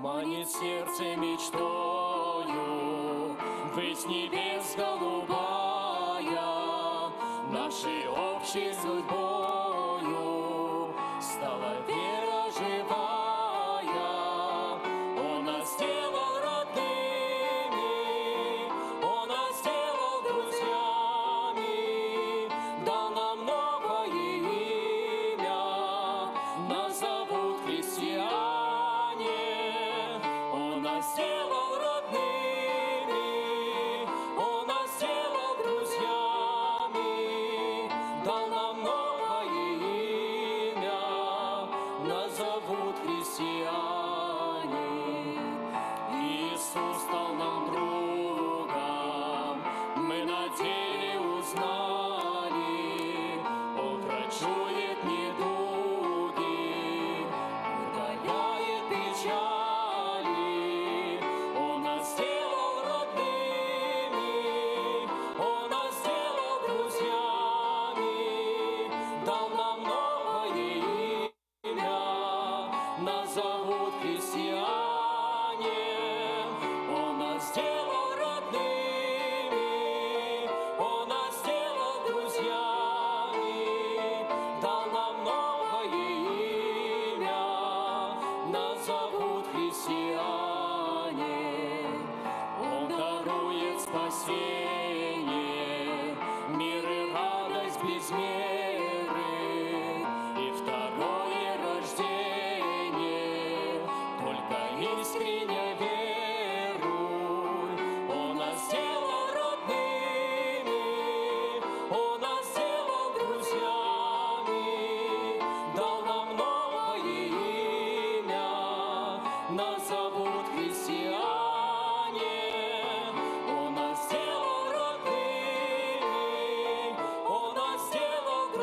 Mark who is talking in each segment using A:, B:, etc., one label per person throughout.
A: манит сердце мечтою, быть небес голубая, нашей общей судьбою стала вера живая. Он нас сделал родными, Он нас сделал друзьями, дал нам новое имя, нас зовут христиане. Он нас сделал родными, Он нас сделал друзьями, дал нам новое имя, нас зовут христиане. Иисус стал нам другом, мы на деле узнали, Он врачует недуги, удаляет печали. Он нас сделал родными, Он нас сделал друзьями, дал нам новое имя, нас зовут христиане. Он нас сделал родными, Он нас сделал друзьями, дал нам новое имя, нас зовут христиане. Он дарует спасение, мир и радость без меры, и второе рождение, только искренне веруй. Он нас сделал родными, Он нас сделал друзьями, дал нам новое имя, нас зовут христиане. Он нас сделал родными, Он нас сделал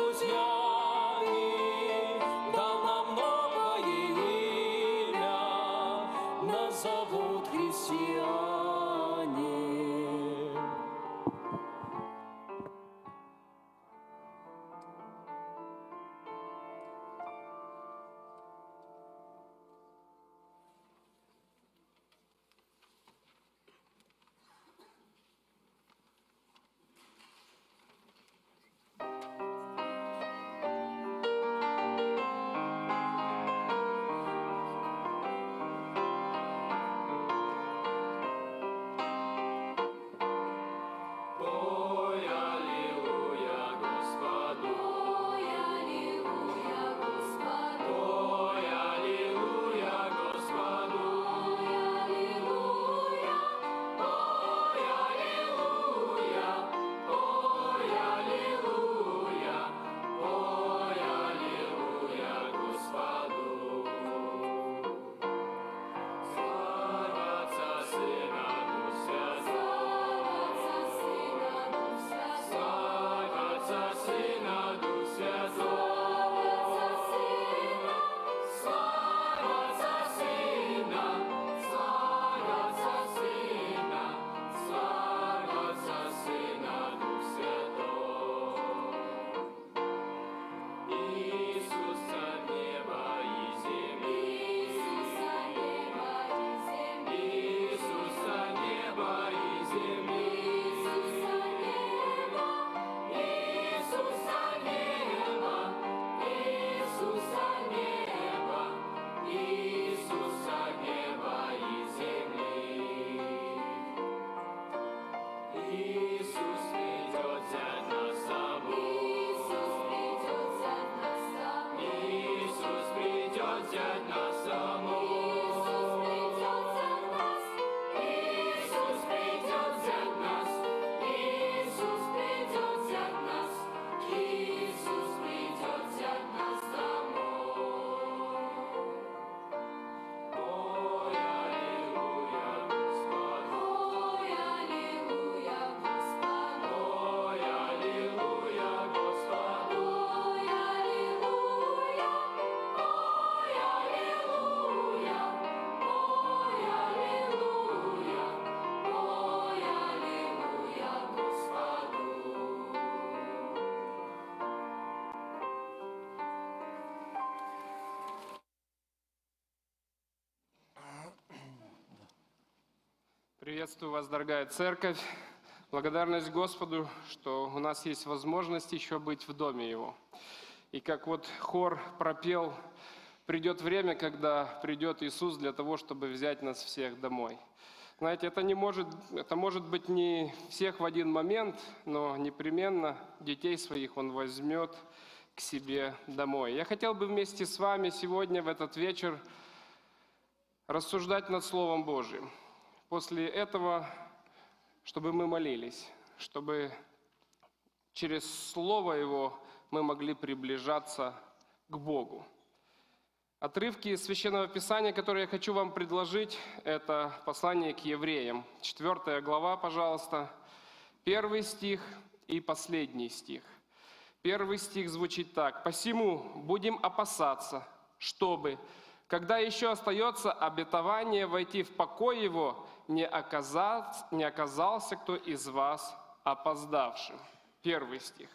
B: Приветствую вас, дорогая церковь. Благодарность Господу, что у нас есть возможность еще быть в доме Его. И как вот хор пропел, придет время, когда придет Иисус для того, чтобы взять нас всех домой. Знаете, это может быть не всех в один момент, но непременно детей своих Он возьмет к себе домой. Я хотел бы вместе с вами сегодня в этот вечер рассуждать над Словом Божьим. После этого, чтобы мы молились, чтобы через Слово Его мы могли приближаться к Богу. Отрывки из Священного Писания, которые я хочу вам предложить, это послание к евреям. 4 глава, пожалуйста, 1 стих и последний стих. 1 стих звучит так. «Посему будем опасаться, чтобы, когда еще остается обетование войти в покой его, не оказался кто из вас опоздавшим». 1 стих.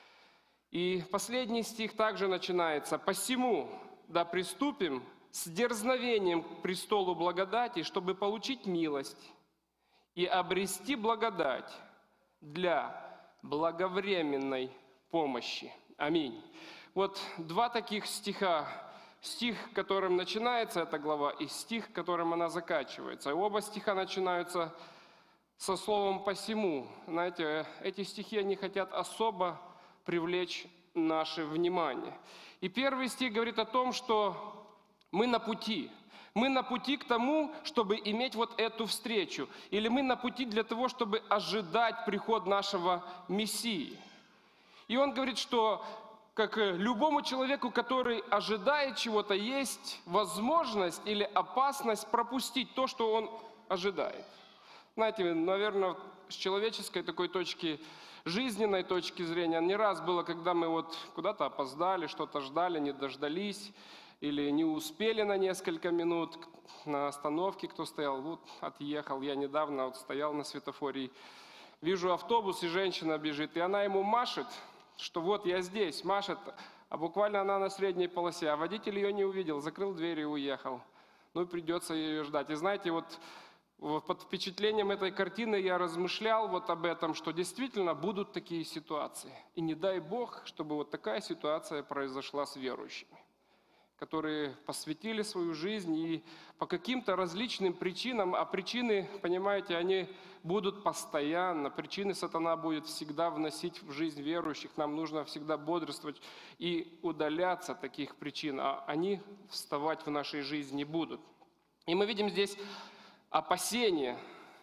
B: И последний стих также начинается. «Посему да приступим с дерзновением к престолу благодати, чтобы получить милость и обрести благодать для благовременной помощи». Аминь. Вот два таких стиха. Стих, которым начинается эта глава, и стих, которым она заканчивается. И оба стиха начинаются со словом «посему». Знаете, эти стихи, они хотят особо привлечь наше внимание. И первый стих говорит о том, что мы на пути. Мы на пути к тому, чтобы иметь вот эту встречу. Или мы на пути для того, чтобы ожидать приход нашего Мессии. И он говорит, что как любому человеку, который ожидает чего-то, есть возможность или опасность пропустить то, что он ожидает. Знаете, наверное, с человеческой такой точки, жизненной точки зрения, не раз было, когда мы вот куда-то опоздали, что-то ждали, не дождались, или не успели на несколько минут на остановке, кто стоял, вот отъехал. Я недавно вот стоял на светофоре, вижу автобус, и женщина бежит, и она ему машет, что вот я здесь, машет, а буквально она на средней полосе, а водитель ее не увидел, закрыл дверь и уехал. Ну и придется ее ждать. И знаете, вот под впечатлением этой картины я размышлял вот об этом, что действительно будут такие ситуации. И не дай Бог, чтобы вот такая ситуация произошла с верующими, которые посвятили свою жизнь и по каким-то различным причинам, а причины, понимаете, они будут постоянно, причины сатана будет всегда вносить в жизнь верующих, нам нужно всегда бодрствовать и удаляться от таких причин, а они вставать в нашей жизни будут. И мы видим здесь опасение,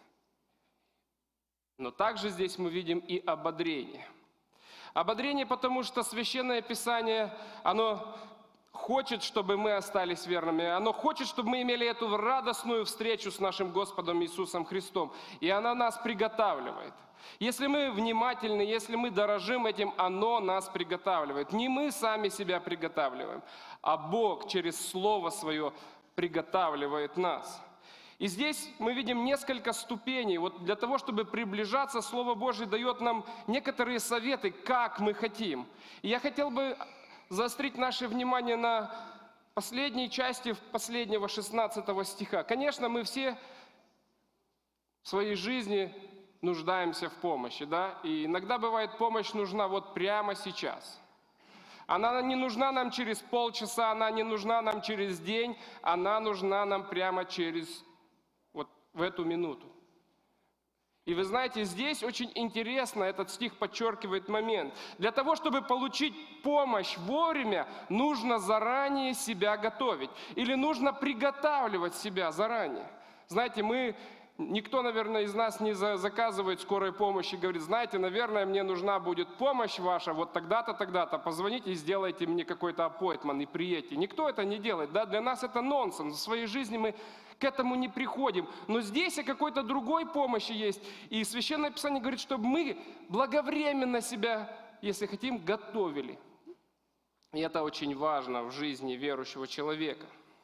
B: но также здесь мы видим и ободрение. Ободрение, потому что Священное Писание, оно хочет, чтобы мы остались верными. Оно хочет, чтобы мы имели эту радостную встречу с нашим Господом Иисусом Христом. И оно нас приготавливает. Если мы внимательны, если мы дорожим этим, оно нас приготавливает. Не мы сами себя приготавливаем, а Бог через Слово Свое приготавливает нас. И здесь мы видим несколько ступеней. Вот для того, чтобы приближаться, Слово Божье дает нам некоторые советы, как мы хотим. И я хотел бы заострить наше внимание на последней части последнего 16 стиха. Конечно, мы все в своей жизни нуждаемся в помощи, да? И иногда бывает, помощь нужна вот прямо сейчас. Она не нужна нам через полчаса, она не нужна нам через день, она нужна нам прямо через вот в эту минуту. И вы знаете, здесь очень интересно, этот стих подчеркивает момент. Для того, чтобы получить помощь вовремя, нужно заранее себя готовить. Или нужно приготавливать себя заранее. Знаете, никто, наверное, из нас не заказывает скорой помощи и говорит, знаете, наверное, мне нужна будет помощь ваша, вот тогда-то, тогда-то, позвоните и сделайте мне какой-то аппоинтмент и приедьте. Никто это не делает, да? Для нас это нонсенс. В своей жизни мы к этому не приходим. Но здесь и какой-то другой помощи есть. И Священное Писание говорит, чтобы мы благовременно себя, если хотим, готовили. И это очень важно в жизни верующего человека.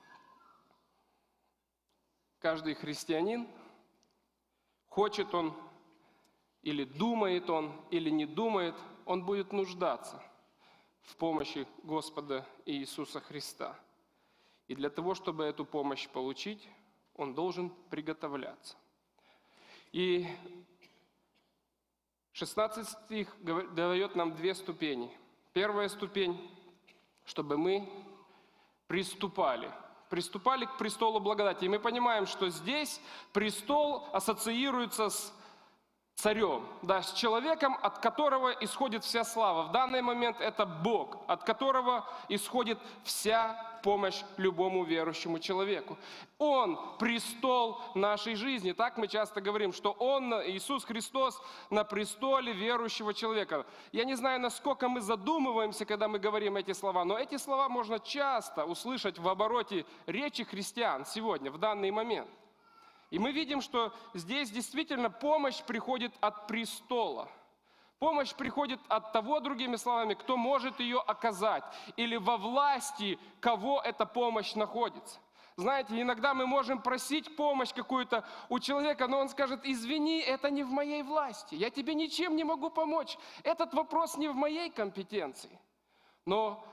B: Каждый христианин, хочет он, или думает он, или не думает, он будет нуждаться в помощи Господа Иисуса Христа. И для того, чтобы эту помощь получить, он должен приготовляться. И 16 стих дает нам две ступени. Первая ступень, чтобы мы приступали к престолу благодати. И мы понимаем, что здесь престол ассоциируется с царем, да, с человеком, от которого исходит вся слава. В данный момент это Бог, от которого исходит вся помощь любому верующему человеку. Он – престол нашей жизни. Так мы часто говорим, что Он, Иисус Христос, на престоле верующего человека. Я не знаю, насколько мы задумываемся, когда мы говорим эти слова, но эти слова можно часто услышать в обороте речи христиан сегодня, в данный момент. И мы видим, что здесь действительно помощь приходит от престола. Помощь приходит от того, другими словами, кто может ее оказать, или во власти кого эта помощь находится. Знаете, иногда мы можем просить помощь какую-то у человека, но он скажет: извини, это не в моей власти, я тебе ничем не могу помочь, этот вопрос не в моей компетенции. Но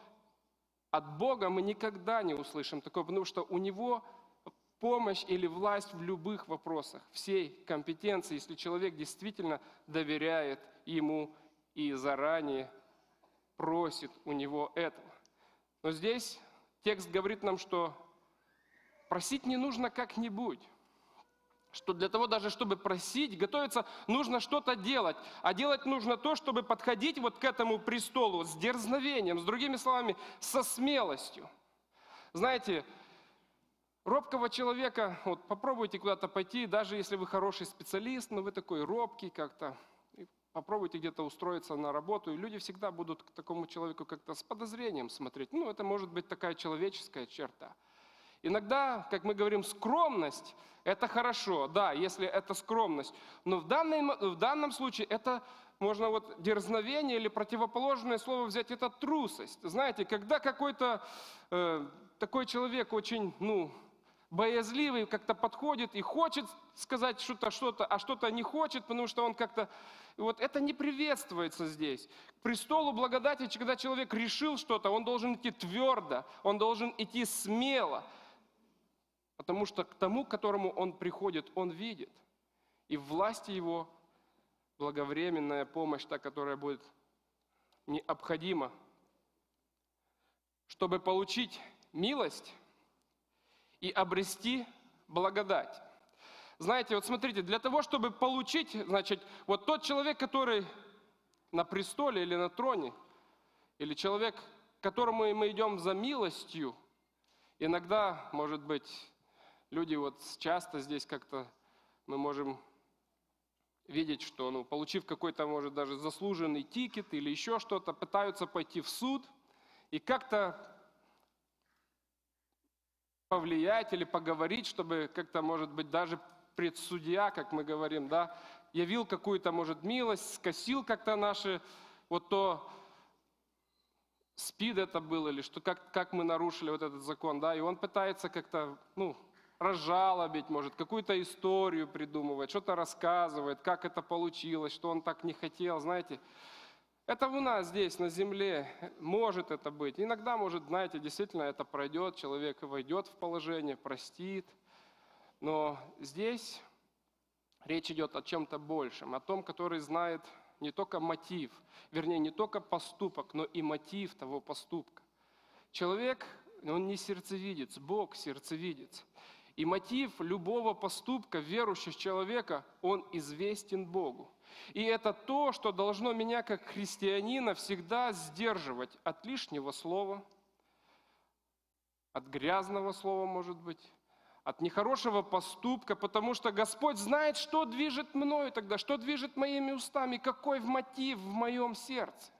B: от Бога мы никогда не услышим такого, потому что у Него помощь или власть в любых вопросах, всей компетенции, если человек действительно доверяет Ему и заранее просит у Него этого. Но здесь текст говорит нам, что просить не нужно как-нибудь. Что для того даже, чтобы просить, готовиться, нужно что-то делать. А делать нужно то, чтобы подходить вот к этому престолу с дерзновением, с другими словами, со смелостью. Знаете, робкого человека, вот попробуйте куда-то пойти, даже если вы хороший специалист, но вы такой робкий как-то, попробуйте где-то устроиться на работу, и люди всегда будут к такому человеку как-то с подозрением смотреть. Ну, это может быть такая человеческая черта. Иногда, как мы говорим, скромность – это хорошо, да, если это скромность, но в данном случае это можно вот дерзновение или противоположное слово взять – это трусость. Знаете, когда какой-то такой человек очень, боязливый как-то подходит и хочет сказать что-то, а что-то не хочет, потому что он как-то... Вот это не приветствуется здесь. К престолу благодати, когда человек решил что-то, он должен идти твердо, он должен идти смело, потому что к тому, к которому он приходит, он видит. И в власти его благовременная помощь, та, которая будет необходима, чтобы получить милость и обрести благодать. Знаете, вот смотрите, для того, чтобы получить, значит, вот тот человек, который на престоле или на троне, или человек, к которому мы идем за милостью, иногда, может быть, люди вот часто здесь как-то мы можем видеть, что, получив какой-то, может, даже заслуженный тикет или еще что-то, пытаются пойти в суд и как-то повлиять или поговорить, чтобы как-то, может быть, даже предсудья, как мы говорим, да, явил какую-то, может, милость, скосил как-то наши, вот то, СПИД это был, или что, как мы нарушили вот этот закон, да, и он пытается как-то, разжалобить, может, какую-то историю придумывать, что-то рассказывает, как это получилось, что он так не хотел, знаете. Это у нас здесь, на земле, может это быть. Иногда, может, знаете, действительно это пройдет, человек войдет в положение, простит. Но здесь речь идет о чем-то большем, о том, который знает не только мотив, вернее, не только поступок, но и мотив того поступка. Человек, он не сердцевидец, Бог сердцевидец. И мотив любого поступка верующего человека, он известен Богу. И это то, что должно меня, как христианина, всегда сдерживать от лишнего слова, от грязного слова, может быть, от нехорошего поступка, потому что Господь знает, что движет мною тогда, что движет моими устами, какой мотив в моем сердце.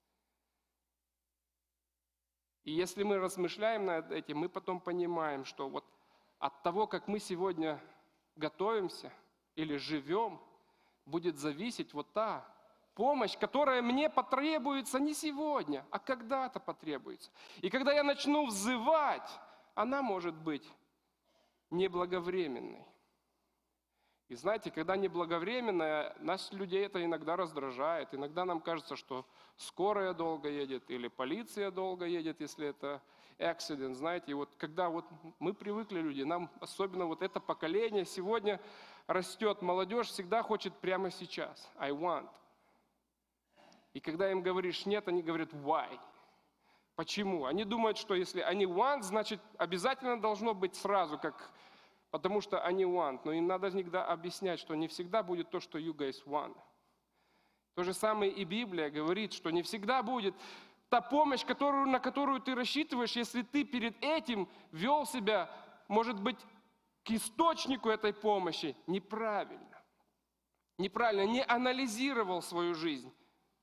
B: И если мы размышляем над этим, мы потом понимаем, что вот от того, как мы сегодня готовимся или живем, будет зависеть вот та помощь, которая мне потребуется не сегодня, а когда-то потребуется. И когда я начну взывать, она может быть неблаговременной. И знаете, когда неблаговременная, нас, людей, это иногда раздражает. Иногда нам кажется, что скорая долго едет или полиция долго едет, если это accident, знаете. И вот когда вот мы привыкли, люди, нам особенно вот это поколение сегодня, растет молодежь, всегда хочет прямо сейчас. I want. И когда им говоришь нет, они говорят why. Почему? Они думают, что если они want, значит обязательно должно быть сразу, потому что они want. Но им надо всегда объяснять, что не всегда будет то, что you guys want. То же самое и Библия говорит, что не всегда будет та помощь, на которую ты рассчитываешь, если ты перед этим вел себя, может быть, к источнику этой помощи неправильно. Неправильно, не анализировал свою жизнь.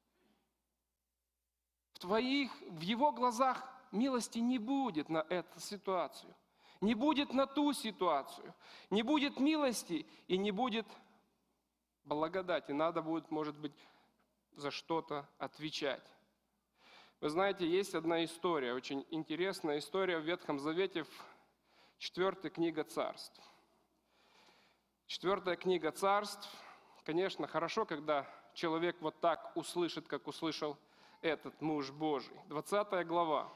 B: В его глазах милости не будет на эту ситуацию. Не будет на ту ситуацию. Не будет милости и не будет благодати. Надо будет, может быть, за что-то отвечать. Вы знаете, есть одна история, очень интересная история в Ветхом Завете, в 4 книга Царств. 4 книга Царств. Конечно, хорошо, когда человек вот так услышит, как услышал этот муж Божий. 20 глава.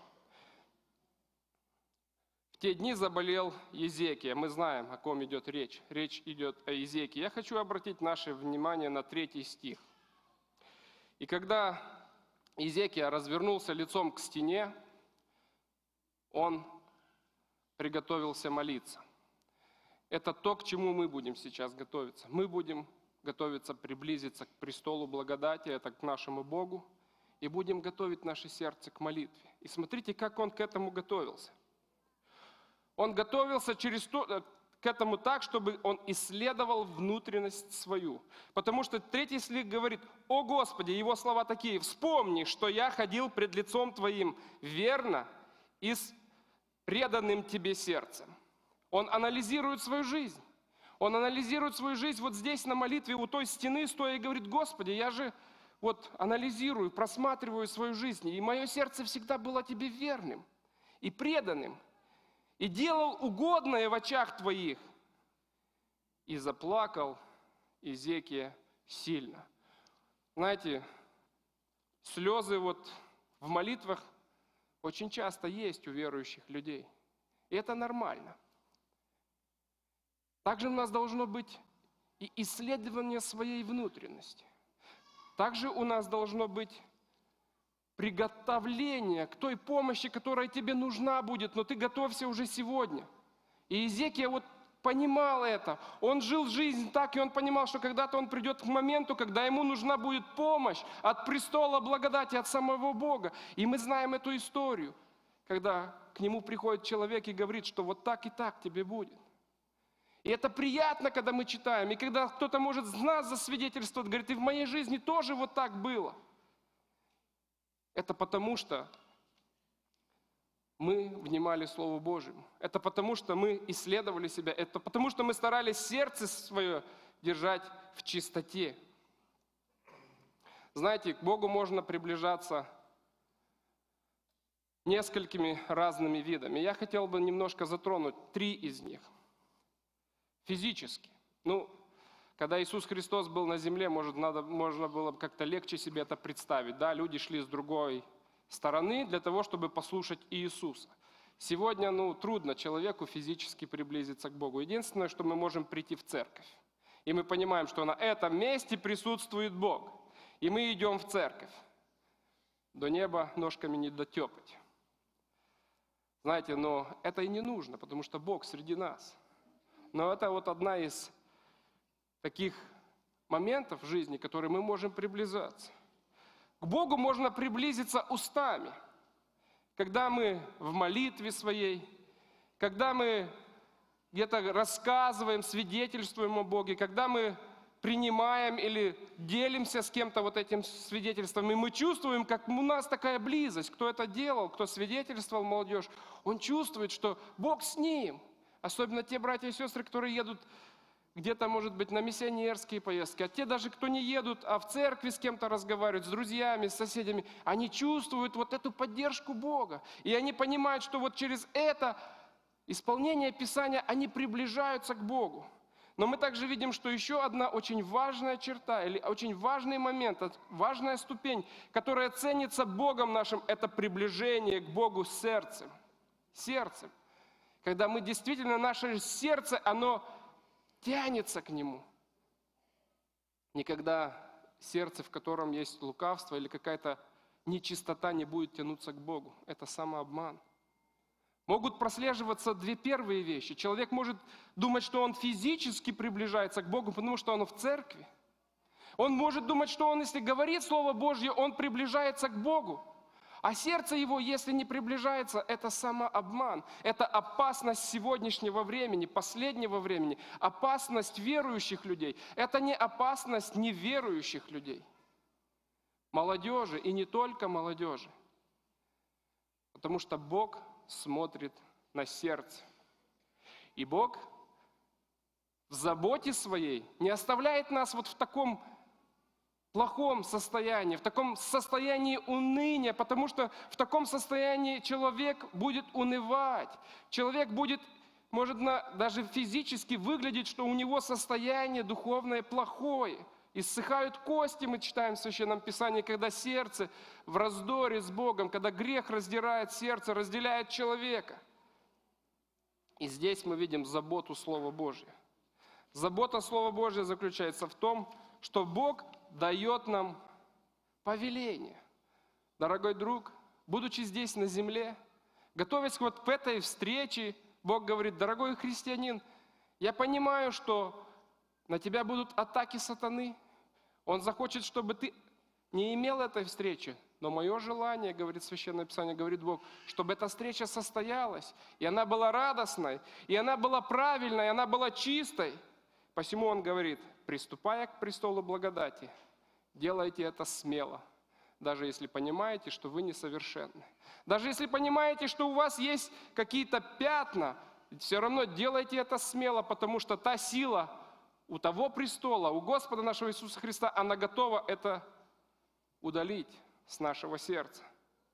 B: В те дни заболел Езекия. Мы знаем, о ком идет речь. Речь идет о Езекии. Я хочу обратить наше внимание на 3 стих. И когда Езекия развернулся лицом к стене, он приготовился молиться. Это то, к чему мы будем сейчас готовиться. Мы будем готовиться приблизиться к престолу благодати, это к нашему Богу, и будем готовить наше сердце к молитве. И смотрите, как он к этому готовился. Он готовился к этому так, чтобы он исследовал внутренность свою. Потому что 3 стих говорит: «О Господи», его слова такие: «Вспомни, что я ходил пред лицом Твоим верно и с преданным Тебе сердцем». Он анализирует свою жизнь. Он анализирует свою жизнь вот здесь на молитве у той стены, стоя и говорит: «Господи, я же вот анализирую, просматриваю свою жизнь, и мое сердце всегда было Тебе верным и преданным, и делал угодное в очах Твоих». И заплакал Езекия сильно. Знаете, слезы вот в молитвах очень часто есть у верующих людей. И это нормально. Также у нас должно быть и исследование своей внутренности. Также у нас должно быть приготовление к той помощи, которая тебе нужна будет, но ты готовься уже сегодня. И Езекия вот понимал это. Он жил жизнь так, и он понимал, что когда-то он придет к моменту, когда ему нужна будет помощь от престола благодати, от самого Бога. И мы знаем эту историю, когда к нему приходит человек и говорит, что вот так и так тебе будет. И это приятно, когда мы читаем, и когда кто-то может нас засвидетельствовать, говорит: и в моей жизни тоже вот так было. Это потому, что мы внимали Слову Божьему. Это потому, что мы исследовали себя. Это потому, что мы старались сердце свое держать в чистоте. Знаете, к Богу можно приближаться несколькими разными видами. Я хотел бы немножко затронуть 3 из них. Физически. Когда Иисус Христос был на земле, можно было как-то легче себе это представить. Да, люди шли с другой стороны для того, чтобы послушать Иисуса. Сегодня, трудно человеку физически приблизиться к Богу. Единственное, что мы можем прийти в церковь. И мы понимаем, что на этом месте присутствует Бог. И мы идем в церковь. До неба ножками не дотепать. Знаете, но это и не нужно, потому что Бог среди нас. Но это вот одна из таких моментов в жизни, к которым мы можем приближаться. К Богу можно приблизиться устами, когда мы в молитве своей, когда мы где-то рассказываем, свидетельствуем о Боге, когда мы принимаем или делимся с кем-то вот этим свидетельством, и мы чувствуем, как у нас такая близость. Кто это делал, кто свидетельствовал, молодежь, он чувствует, что Бог с ним. Особенно те братья и сестры, которые едут где-то, может быть, на миссионерские поездки, а те даже, кто не едут, а в церкви с кем-то разговаривают, с друзьями, с соседями, они чувствуют вот эту поддержку Бога. И они понимают, что вот через это исполнение Писания они приближаются к Богу. Но мы также видим, что еще одна очень важная черта, или очень важный момент, важная ступень, которая ценится Богом нашим, это приближение к Богу сердцем. Сердцем. Когда мы действительно, наше сердце, оно тянется к Нему. Никогда сердце, в котором есть лукавство или какая-то нечистота, не будет тянуться к Богу. Это самообман. Могут прослеживаться две первые вещи. Человек может думать, что он физически приближается к Богу, потому что он в церкви. Он может думать, что он, если говорит Слово Божье, он приближается к Богу. А сердце его, если не приближается, это самообман. Это опасность сегодняшнего времени, последнего времени. Опасность верующих людей. Это не опасность неверующих людей. Молодежи, и не только молодежи. Потому что Бог смотрит на сердце. И Бог в заботе своей не оставляет нас вот в таком плохом состоянии, в таком состоянии уныния, потому что в таком состоянии человек будет унывать. Человек будет, может, даже физически выглядеть, что у него состояние духовное плохое. Иссыхают кости, мы читаем в Священном Писании, когда сердце в раздоре с Богом, когда грех раздирает сердце, разделяет человека. И здесь мы видим заботу Слова Божьего. Забота Слова Божьего заключается в том, что Бог дает нам повеление. Дорогой друг, будучи здесь на земле, готовясь вот к этой встрече, Бог говорит: дорогой христианин, я понимаю, что на тебя будут атаки сатаны. Он захочет, чтобы ты не имел этой встречи. Но мое желание, говорит Священное Писание, говорит Бог, чтобы эта встреча состоялась, и она была радостной, и она была правильной, и она была чистой. Посему Он говорит: приступая к престолу благодати, делайте это смело, даже если понимаете, что вы несовершенны. Даже если понимаете, что у вас есть какие-то пятна, все равно делайте это смело, потому что та сила у того престола, у Господа нашего Иисуса Христа, она готова это удалить с нашего сердца.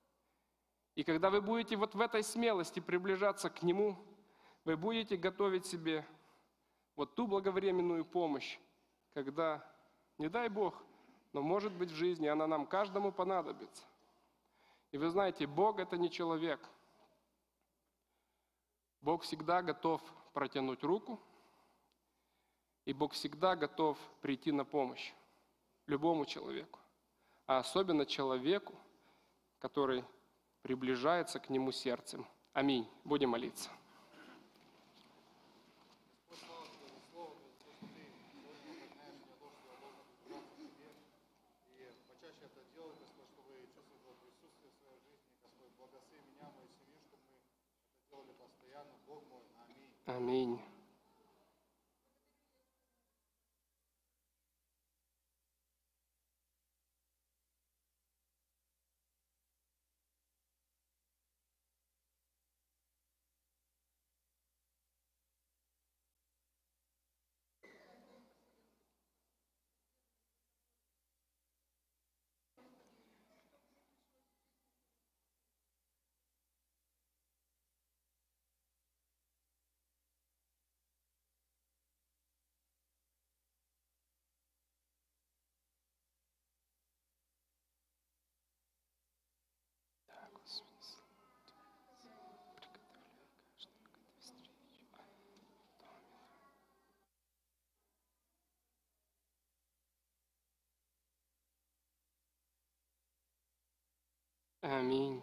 B: И когда вы будете вот в этой смелости приближаться к Нему, вы будете готовить себе вот ту благовременную помощь, когда, не дай Бог, но может быть в жизни она нам каждому понадобится. И вы знаете, Бог – это не человек. Бог всегда готов протянуть руку, и Бог всегда готов прийти на помощь любому человеку, а особенно человеку, который приближается к Нему сердцем. Аминь. Будем молиться. Аминь. Аминь.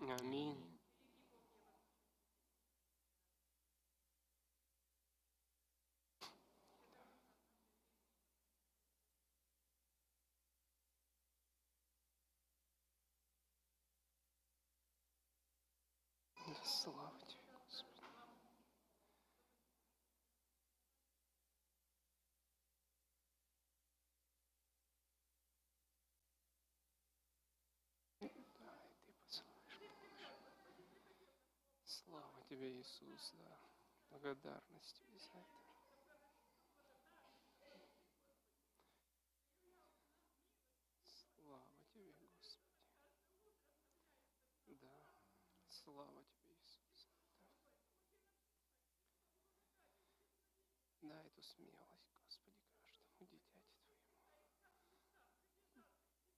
B: Аминь. Слава Тебе, Господи. Да, и Ты посылаешь помощь. Слава Тебе, Иисус, да. Благодарность Тебе за это. Слава Тебе, Господи. Да, слава Тебе, Иисус. Да. Дай эту смелость, Господи, каждому дитяти Твоему.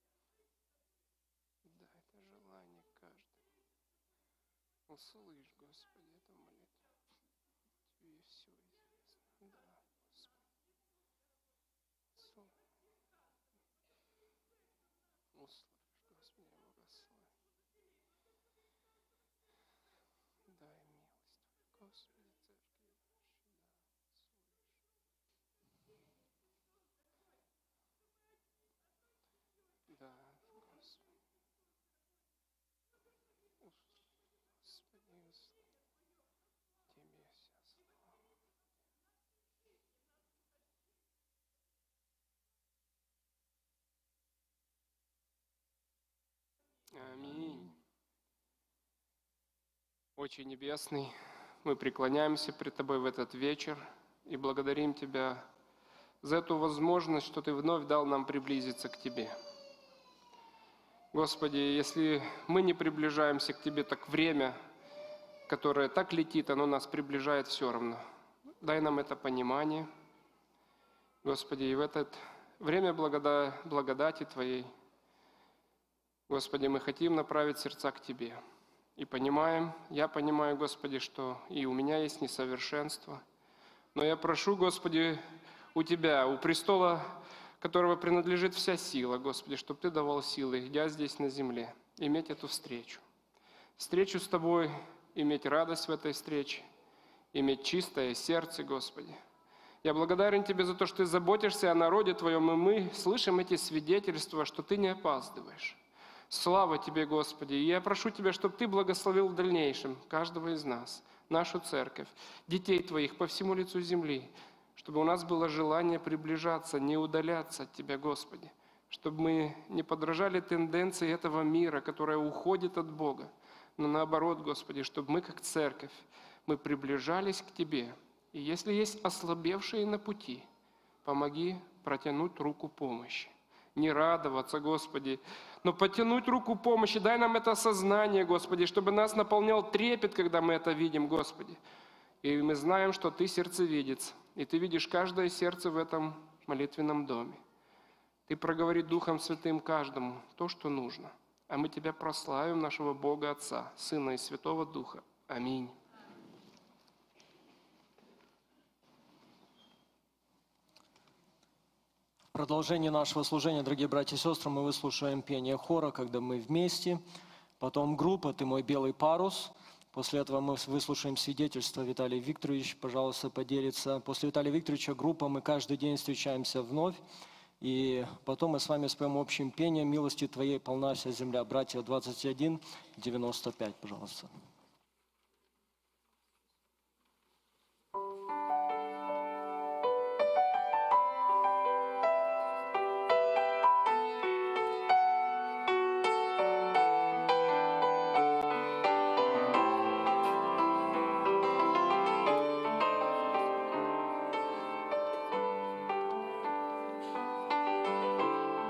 B: Да, это желание каждому. Услышь, Господи, эту молитву. Тебе все известно. Да, Господи. Услышь, Господи, благослови. Дай милость Твою, Господи, церкви нашей, да, услышь. Да, Господи. Господи, услышь. Тебе вся слава. Аминь. Отче Небесный, мы преклоняемся пред Тобой в этот вечер и благодарим Тебя за эту возможность, что Ты вновь дал нам приблизиться к Тебе. Господи, если мы не приближаемся к Тебе, так время, которое так летит, оно нас приближает все равно. Дай нам это понимание, Господи, и в это время благодати Твоей, Господи, мы хотим направить сердца к Тебе. И понимаем, я понимаю, Господи, что и у меня есть несовершенство. Но я прошу, Господи, у Тебя, у престола, которого принадлежит вся сила, Господи, чтобы Ты давал силы, идя здесь на земле, иметь эту встречу. Встречу с Тобой, иметь радость в этой встрече, иметь чистое сердце, Господи. Я благодарен Тебе за то, что Ты заботишься о народе Твоем, и мы слышим эти свидетельства, что Ты не опаздываешь. Слава Тебе, Господи! И я прошу Тебя, чтобы Ты благословил в дальнейшем каждого из нас, нашу церковь, детей Твоих по всему лицу земли, чтобы у нас было желание приближаться, не удаляться от Тебя, Господи, чтобы мы не подражали тенденции этого мира, которая уходит от Бога, но наоборот, Господи, чтобы мы, как церковь, мы приближались к Тебе. И если есть ослабевшие на пути, помоги протянуть руку помощи. Не радоваться, Господи, но потянуть руку помощи. Дай нам это осознание, Господи, чтобы нас наполнял трепет, когда мы это видим, Господи. И мы знаем, что Ты сердцевидец, и Ты видишь каждое сердце в этом молитвенном доме. Ты проговори Духом Святым каждому то, что нужно. А мы Тебя прославим, нашего Бога Отца, Сына и Святого Духа. Аминь.
C: В продолжение нашего служения, дорогие братья и сестры, мы выслушаем пение хора, когда мы вместе. Потом группа «Ты мой белый парус». После этого мы выслушаем свидетельство. Виталий Викторович, пожалуйста, поделится. После Виталия Викторовича группа «Мы каждый день встречаемся вновь». И потом мы с вами споем общим пением «Милости Твоей полна вся земля». Братья 21-95, пожалуйста.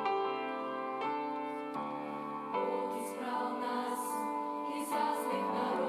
D: Бог избрал нас из разных народов.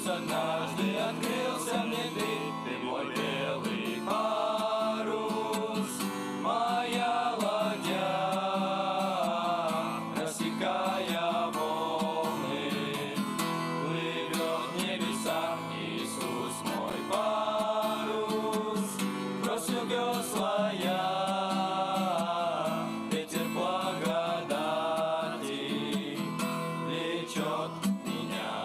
D: однажды открылся мне ты мой белый парус, моя ладья, рассекая волны, плывет в небеса. Иисус мой парус, бросил весла я, ветер благодати влечет меня.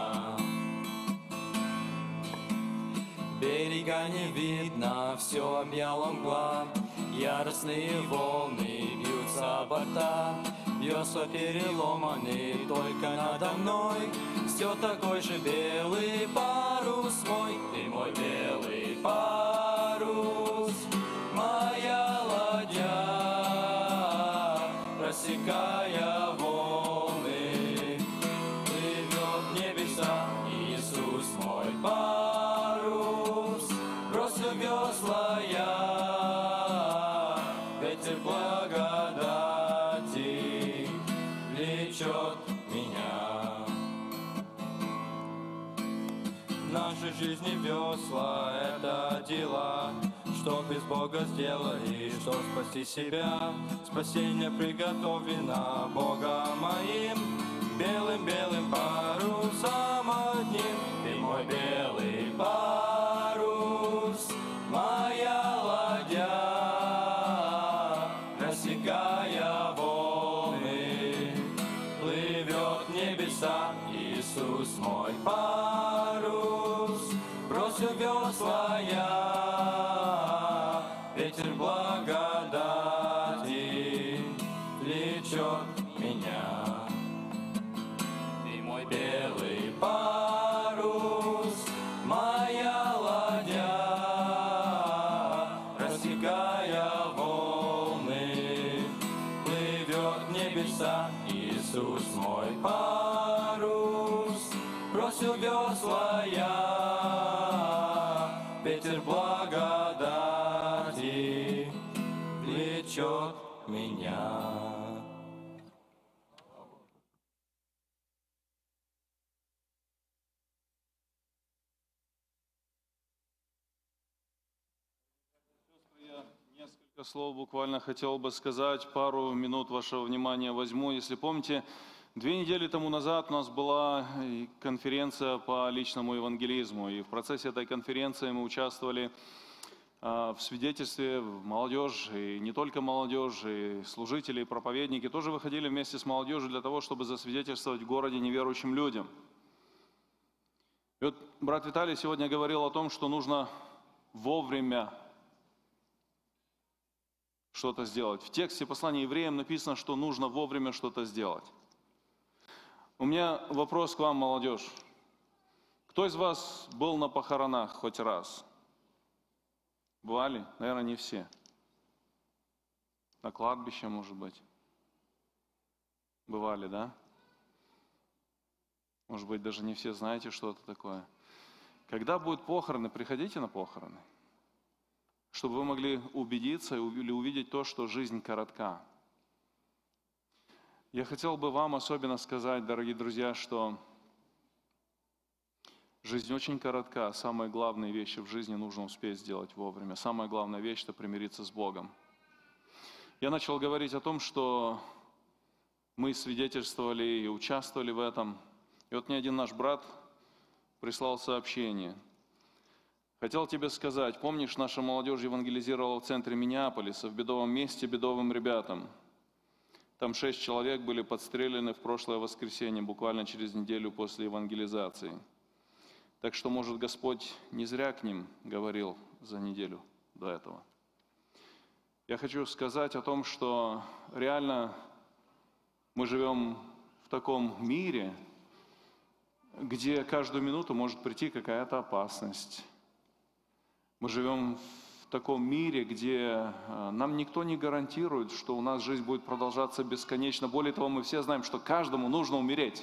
D: Берега не видно, все объяла мгла, яростные волны бьются о борта, весла переломаны, только надо мной все такой же белый парус мой, ты мой белый парус, моя ладья, рассекая волны, плывет в небеса. Иисус мой парус, бросил весла я, ветер благодати влечет меня. В нашей жизни весла — это дела, что без Бога сделали, что спасти себя. Спасение приготовлено Богом моим, белым-белым парусом одним. Ты мой белый парус, моя ладья, рассекая волны, плывет в небеса. Иисус мой парус, бросил весла я, ветер благодати влечет меня. Ты мой белый парус, моя ладья, рассекая волны, плывет в небеса. Иисус мой парус, бросил весла я, ветер благодати влечет меня.
E: Несколько слов буквально хотел бы сказать, пару минут вашего внимания возьму. Если помните, 2 недели тому назад у нас была конференция по личному евангелизму, и в процессе этой конференции мы участвовали в свидетельстве молодежи, и не только молодежи, и служители, и проповедники тоже выходили вместе с молодежью для того, чтобы засвидетельствовать в городе неверующим людям. И вот брат Виталий сегодня говорил о том, что нужно вовремя что-то сделать. В тексте послания евреям написано, что нужно вовремя что-то сделать. У меня вопрос к вам, молодежь. Кто из вас был на похоронах хоть раз? Бывали? Наверное, не все. На кладбище, может быть. Бывали, да? Может быть, даже не все знаете, что это такое. Когда будут похороны, приходите на похороны, чтобы вы могли убедиться или увидеть то, что жизнь коротка. Я хотел бы вам особенно сказать, дорогие друзья, что жизнь очень коротка. Самые главные вещи в жизни нужно успеть сделать вовремя. Самая главная вещь – это примириться с Богом. Я начал говорить о том, что мы свидетельствовали и участвовали в этом. И вот мне один наш брат прислал сообщение. Хотел тебе сказать, помнишь, наша молодежь евангелизировала в центре Миннеаполиса, в бедовом месте, бедовым ребятам. Там 6 человек были подстрелены в прошлое воскресенье, буквально через неделю после евангелизации. Так что, может, Господь не зря к ним говорил за неделю до этого. Я хочу сказать о том, что реально мы живем в таком мире, где каждую минуту может прийти какая-то опасность. Мы живем в таком мире, где нам никто не гарантирует, что у нас жизнь будет продолжаться бесконечно. Более того, мы все знаем, что каждому нужно умереть.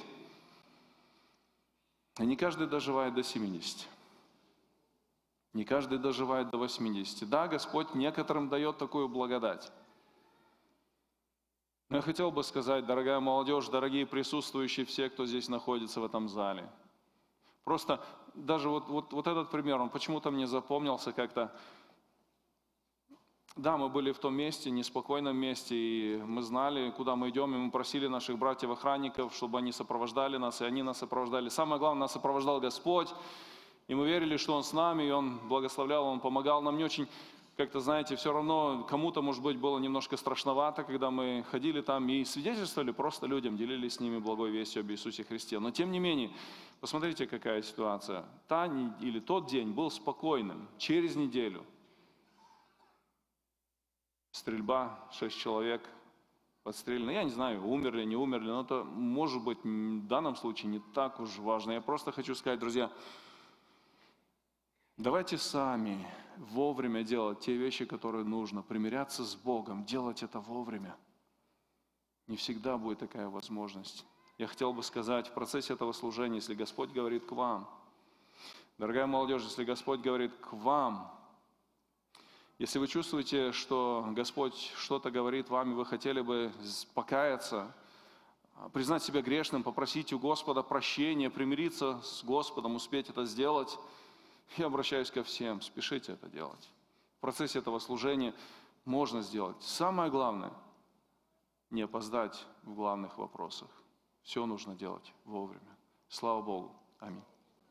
E: И не каждый доживает до 70. Не каждый доживает до 80. Да, Господь некоторым дает такую благодать. Но я хотел бы сказать, дорогая молодежь, дорогие присутствующие, все, кто здесь находится в этом зале, просто даже вот этот пример, он почему-то мне запомнился как-то. Да, мы были в том месте, неспокойном месте, и мы знали, куда мы идем, и мы просили наших братьев-охранников, чтобы они сопровождали нас, и они нас сопровождали. Самое главное, нас сопровождал Господь, и мы верили, что Он с нами, и Он благословлял, Он помогал нам. Не очень, как-то, знаете, все равно кому-то, может быть, было немножко страшновато, когда мы ходили там и свидетельствовали просто людям, делились с ними благой вестью об Иисусе Христе. Но тем не менее, посмотрите, какая ситуация. Тот день был спокойным. Через неделю стрельба, 6 человек подстрелены. Я не знаю, умерли, не умерли, но это, может быть, в данном случае не так уж важно. Я просто хочу сказать, друзья, давайте сами вовремя делать те вещи, которые нужно, примиряться с Богом, делать это вовремя. Не всегда будет такая возможность. Я хотел бы сказать, в процессе этого служения, если Господь говорит к вам, дорогая молодежь, если Господь говорит к вам, если вы чувствуете, что Господь что-то говорит вам, и вы хотели бы покаяться, признать себя грешным, попросить у Господа прощения, примириться с Господом, успеть это сделать, я обращаюсь ко всем, спешите это делать. В процессе этого служения можно сделать. Самое главное – не опоздать в главных вопросах. Все нужно делать вовремя. Слава Богу. Аминь.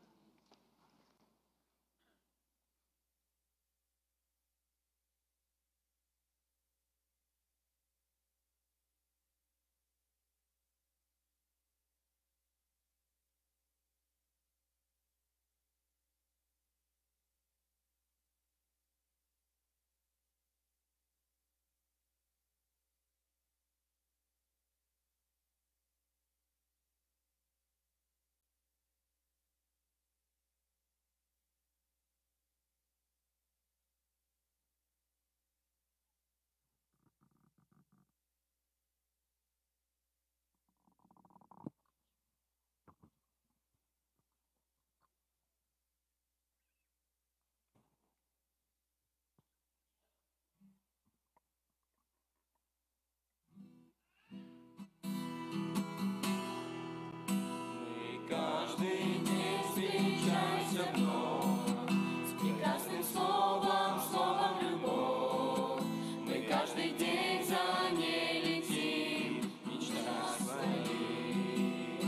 D: Каждый день встречаемся вновь с прекрасным словом, словом любовь. Мы каждый день за ней летим, мечта своей.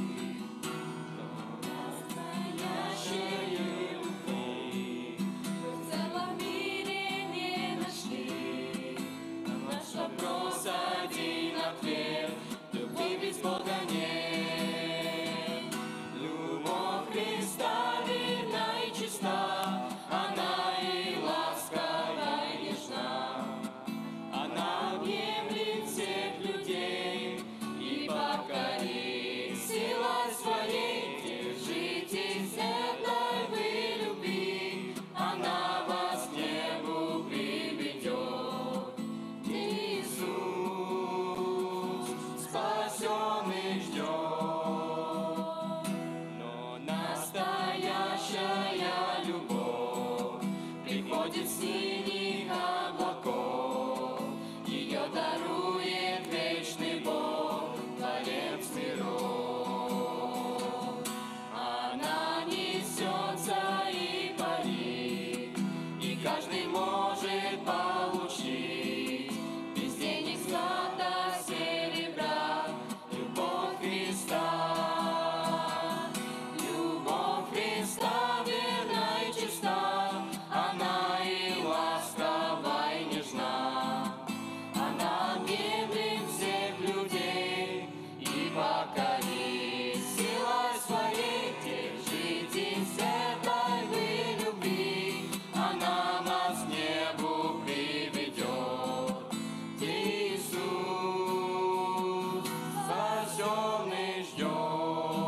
D: Настоящей любви в целом мире не нашли. На наш вопрос один ответ: любви без Бога нет. Христа верна и чиста, она и ласкова и нежна. Она объемлет всех людей и покорит силой своей. Держитесь этой вы любви, она вас к небу приведет. Иисус спасенный ждет. Настоящая любовь приходит с синих облаков, ее дарует вечный Бог, Творец миров. Она несется и парит, и каждый может получить, без денег, злата, серебра, любовь Христа. Христа верна и чиста, она и ласкова и нежна. Она объемлет всех людей и покорит силой своей. Держитесь этой вы любви, она нас к небу приведет. Иисус спасенный ждет.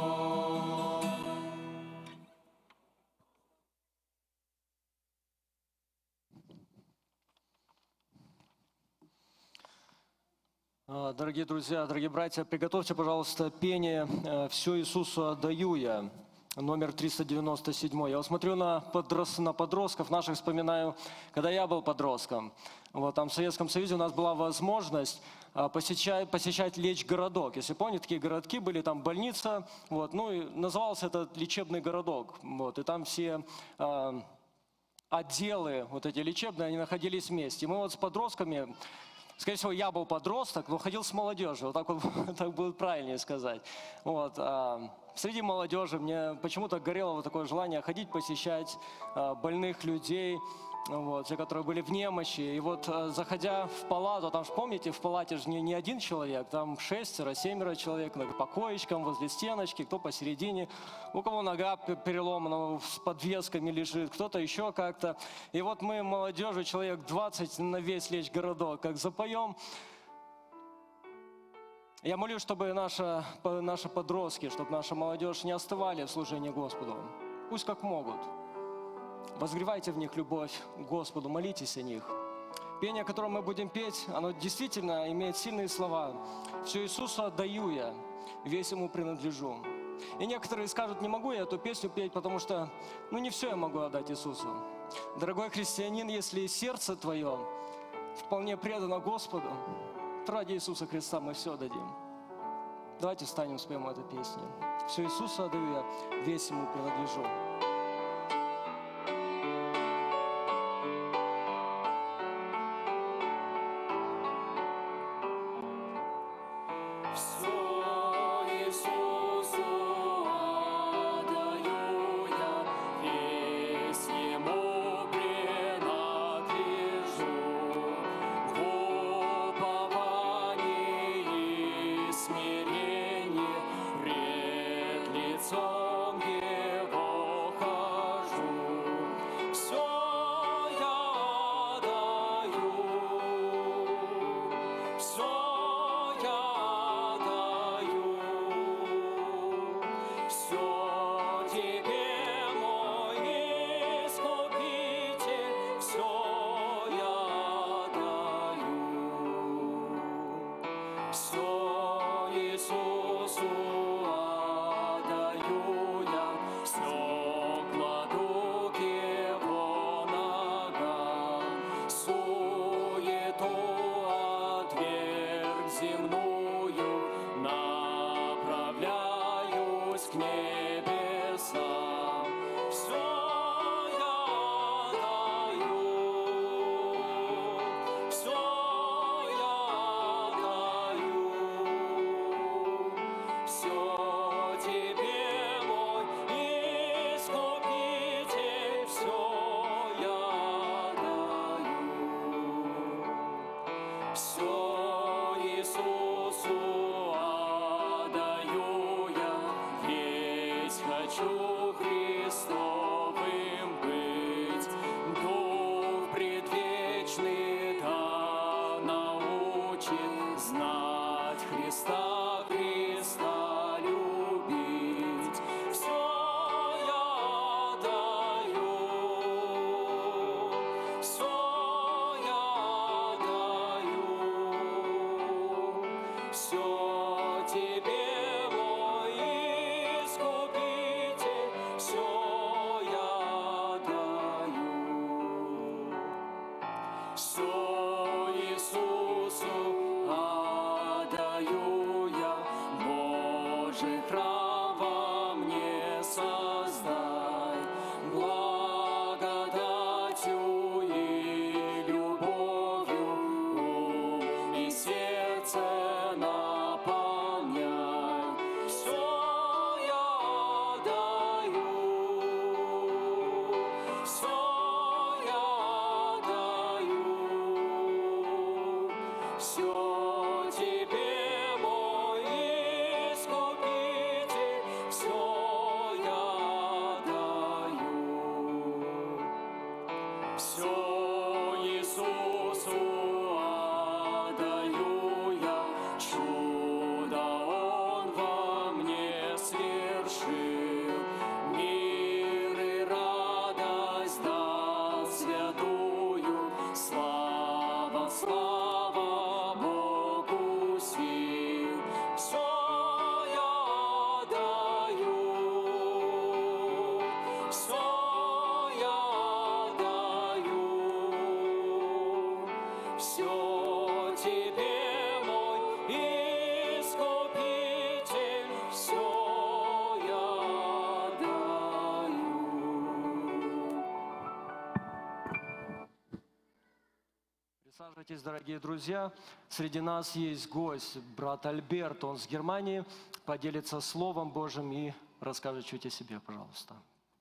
C: Дорогие друзья, дорогие братья, приготовьте, пожалуйста, пение «Все Иисусу отдаю я», номер 397. Я вот смотрю на подростков наших, вспоминаю, когда я был подростком. Вот там в Советском Союзе у нас была возможность посещать лечь городок. Если помните, такие городки были, там больница, вот, ну и назывался этот лечебный городок. Вот, и там все отделы, вот эти лечебные, они находились вместе. И мы вот с подростками, скорее всего, я был подросток, но ходил с молодежью, вот так, вот, так будет правильнее сказать. Вот, среди молодежи мне почему-то горело вот такое желание ходить, посещать больных людей, вот, те, которые были в немощи. И вот заходя в палату, там же помните, в палате же не один человек, там 6-7 человек по коечкам, возле стеночки, кто посередине, у кого нога переломана, с подвесками лежит, кто-то еще как-то. И вот мы, молодежи, человек 20 на весь лечь городок, как запоем. Я молюсь, чтобы наши подростки, чтобы наша молодежь не остывали в служении Господу. Пусть как могут. Возгревайте в них любовь к Господу, молитесь о них. Пение, которое мы будем петь, оно действительно имеет сильные слова. «Все Иисусу отдаю я, весь Ему принадлежу». И некоторые скажут, не могу я эту песню петь, потому что, не все я могу отдать Иисусу. Дорогой христианин, если сердце твое вполне предано Господу, то ради Иисуса Христа мы все дадим. Давайте встанем, споем эту песню. «Все Иисусу отдаю я, весь Ему принадлежу».
D: Все я даю.
C: Присаживайтесь, дорогие друзья. Среди нас есть гость, брат Альберт, он с Германии, поделится Словом Божьим и расскажет чуть о себе, пожалуйста.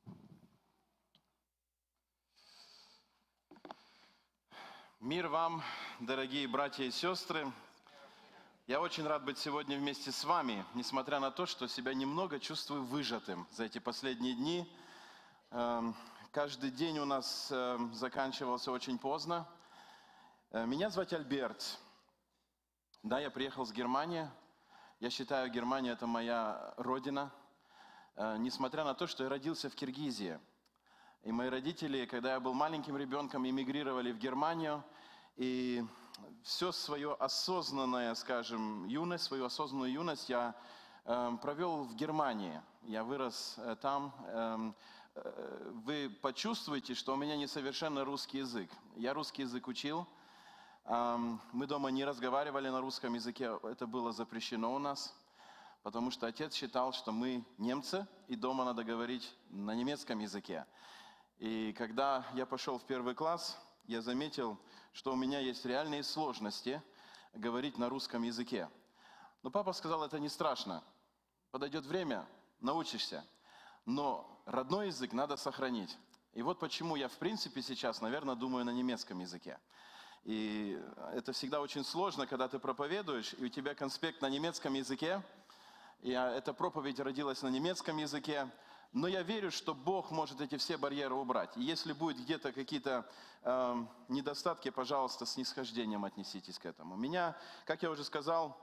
F: Мир вам, дорогие братья и сестры. Я очень рад быть сегодня вместе с вами, несмотря на то, что себя немного чувствую выжатым за эти последние дни. Каждый день у нас заканчивался очень поздно. Меня зовут Альберт. Да, я приехал с Германии. Я считаю, Германия – это моя родина. Несмотря на то, что я родился в Киргизии. И мои родители, когда я был маленьким ребенком, эмигрировали в Германию. И всю свою осознанную, скажем, юность, свою осознанную юность я провел в Германии. Я вырос там. Вы почувствуете, что у меня несовершенный русский язык. Я русский язык учил. Мы дома не разговаривали на русском языке, это было запрещено у нас, потому что отец считал, что мы немцы, и дома надо говорить на немецком языке. И когда я пошел в 1 класс, я заметил, что у меня есть реальные сложности говорить на русском языке. Но папа сказал, это не страшно. Подойдет время, научишься. Но родной язык надо сохранить. И вот почему я, в принципе, сейчас, наверное, думаю на немецком языке. И это всегда очень сложно, когда ты проповедуешь, и у тебя конспект на немецком языке. И эта проповедь родилась на немецком языке. Но я верю, что Бог может эти все барьеры убрать. И если будет где-то какие-то недостатки, пожалуйста, с снисхождением отнеситесь к этому. Меня, как я уже сказал,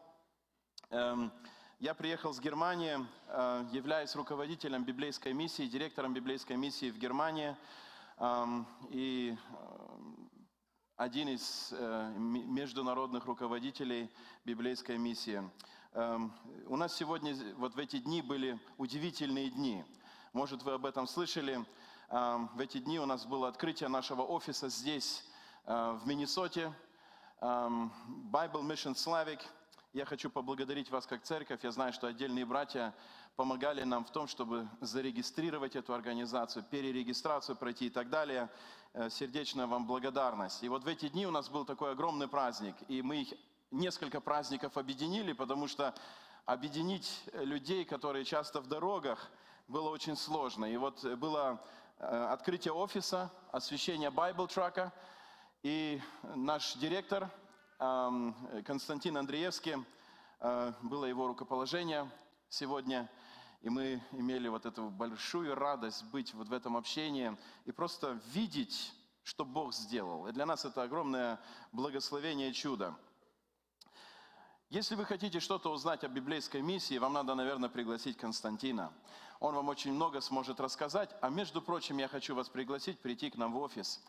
F: я приехал с Германии, являюсь руководителем библейской миссии, директором библейской миссии в Германии. И один из международных руководителей библейской миссии. У нас сегодня, вот в эти дни, были удивительные дни. Может, вы об этом слышали. В эти дни у нас было открытие нашего офиса здесь, в Миннесоте. Bible Mission Slavic. Я хочу поблагодарить вас как церковь. Я знаю, что отдельные братья помогали нам в том, чтобы зарегистрировать эту организацию, перерегистрацию пройти и так далее. Сердечная вам благодарность. И вот в эти дни у нас был такой огромный праздник. И мы их несколько праздников объединили, потому что объединить людей, которые часто в дорогах, было очень сложно. И вот было открытие офиса, освящение Bible-трака. И наш директор Константин Андреевский, было его рукоположение сегодня, и мы имели вот эту большую радость быть вот в этом общении и просто видеть, что Бог сделал. И для нас это огромное благословение и чудо. Если вы хотите что-то узнать о библейской миссии, вам надо, наверное, пригласить Константина. Он вам очень много сможет рассказать, а между прочим, я хочу вас пригласить прийти к нам в офис.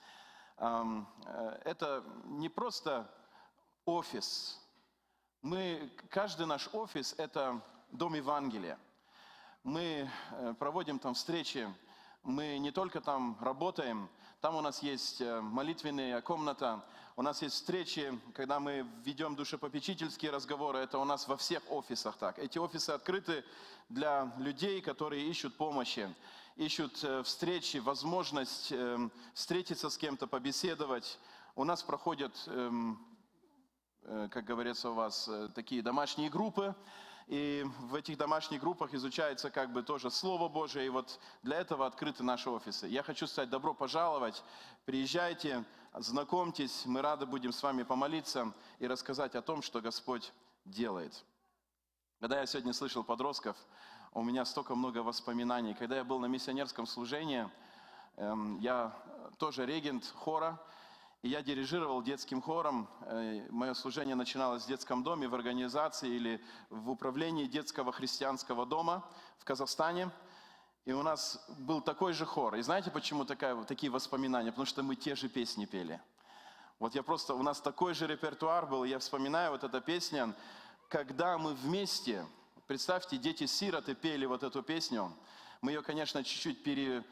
F: Это не просто офис. Каждый наш офис – это дом Евангелия. Мы проводим там встречи, мы не только там работаем, там у нас есть молитвенная комната, у нас есть встречи, когда мы ведем душепопечительские разговоры, это у нас во всех офисах так. Эти офисы открыты для людей, которые ищут помощи, ищут встречи, возможность встретиться с кем-то, побеседовать. У нас проходят, как говорится у вас, такие домашние группы, и в этих домашних группах изучается как бы тоже Слово Божие, и вот для этого открыты наши офисы. Я хочу сказать, добро пожаловать, приезжайте, знакомьтесь, мы рады будем с вами помолиться и рассказать о том, что Господь делает. Когда я сегодня слышал подростков, у меня столько много воспоминаний. Когда я был на миссионерском служении, я тоже регент хора, и я дирижировал детским хором. Мое служение начиналось в детском доме, в организации или в управлении детского христианского дома в Казахстане. И у нас был такой же хор. И знаете, почему такие воспоминания? Потому что мы те же песни пели. Вот у нас такой же репертуар был, и я вспоминаю вот эта песня, когда мы вместе, представьте, дети-сироты пели вот эту песню. Мы ее, конечно, чуть-чуть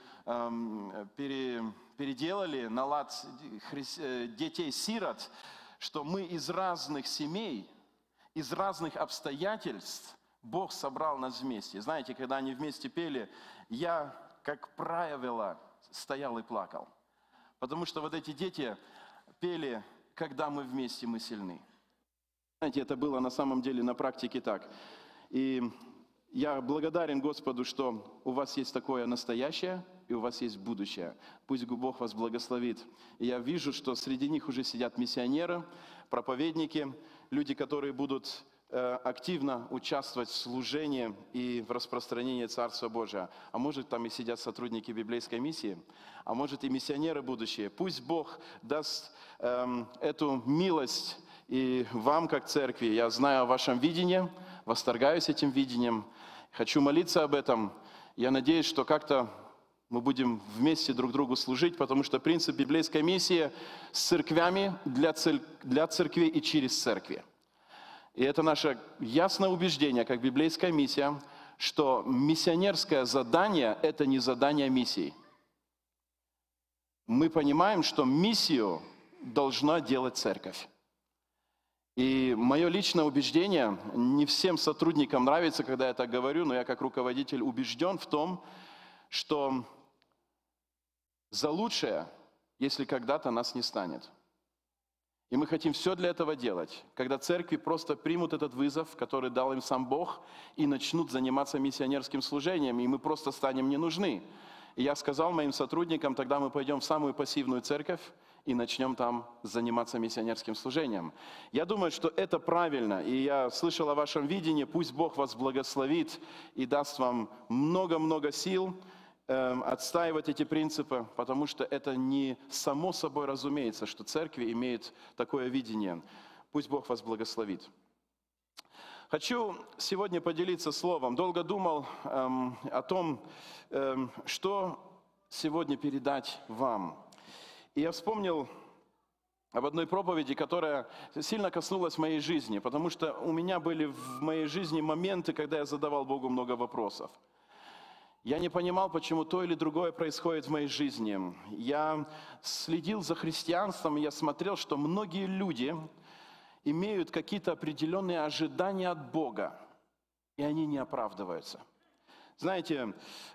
F: переделали на лад детей-сирот, что мы из разных семей, из разных обстоятельств Бог собрал нас вместе. Знаете, когда они вместе пели, я, как правило, стоял и плакал. Потому что вот эти дети пели когда мы вместе, мы сильны. Знаете, это было на самом деле на практике так. И я благодарен Господу, что у вас есть такое настоящее, и у вас есть будущее. Пусть Бог вас благословит. И я вижу, что среди них уже сидят миссионеры, проповедники, люди, которые будут активно участвовать в служении и в распространении Царства Божия. А может, там и сидят сотрудники библейской миссии, а может, и миссионеры будущие. Пусть Бог даст эту милость и вам, как церкви. Я знаю о вашем видении, восторгаюсь этим видением, хочу молиться об этом. Я надеюсь, что как-то мы будем вместе друг другу служить, потому что принцип библейской миссии с церквями, для церкви и через церкви. И это наше ясное убеждение, как библейская миссия, что миссионерское задание – это не задание миссии. Мы понимаем, что миссию должна делать церковь. И мое личное убеждение, не всем сотрудникам нравится, когда я так говорю, но я как руководитель убежден в том, что за лучшее, если когда-то нас не станет. И мы хотим все для этого делать, когда церкви просто примут этот вызов, который дал им сам Бог, и начнут заниматься миссионерским служением, и мы просто станем не нужны. И я сказал моим сотрудникам, тогда мы пойдем в самую пассивную церковь и начнем там заниматься миссионерским служением. Я думаю, что это правильно, и я слышал о вашем видении, пусть Бог вас благословит и даст вам много-много сил отстаивать эти принципы, потому что это не само собой разумеется, что церкви имеют такое видение. Пусть Бог вас благословит. Хочу сегодня поделиться словом. Долго думал о том, что сегодня передать вам. И я вспомнил об одной проповеди, которая сильно коснулась моей жизни, потому что у меня были в моей жизни моменты, когда я задавал Богу много вопросов. Я не понимал, почему то или другое происходит в моей жизни. Я следил за христианством, и я смотрел, что многие люди имеют какие-то определенные ожидания от Бога, и они не оправдываются. Знаете,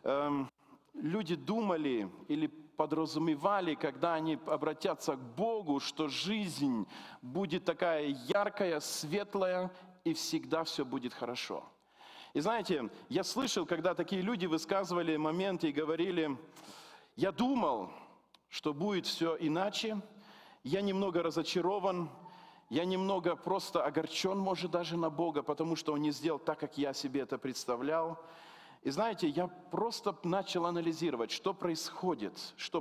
F: люди думали или подразумевали, когда они обратятся к Богу, что жизнь будет такая яркая, светлая, и всегда все будет хорошо. И знаете, я слышал, когда такие люди высказывали моменты и говорили: я думал, что будет все иначе, я немного разочарован, я немного просто огорчен, может, даже на Бога, потому что Он не сделал так, как я себе это представлял. И знаете, я просто начал анализировать, что происходит.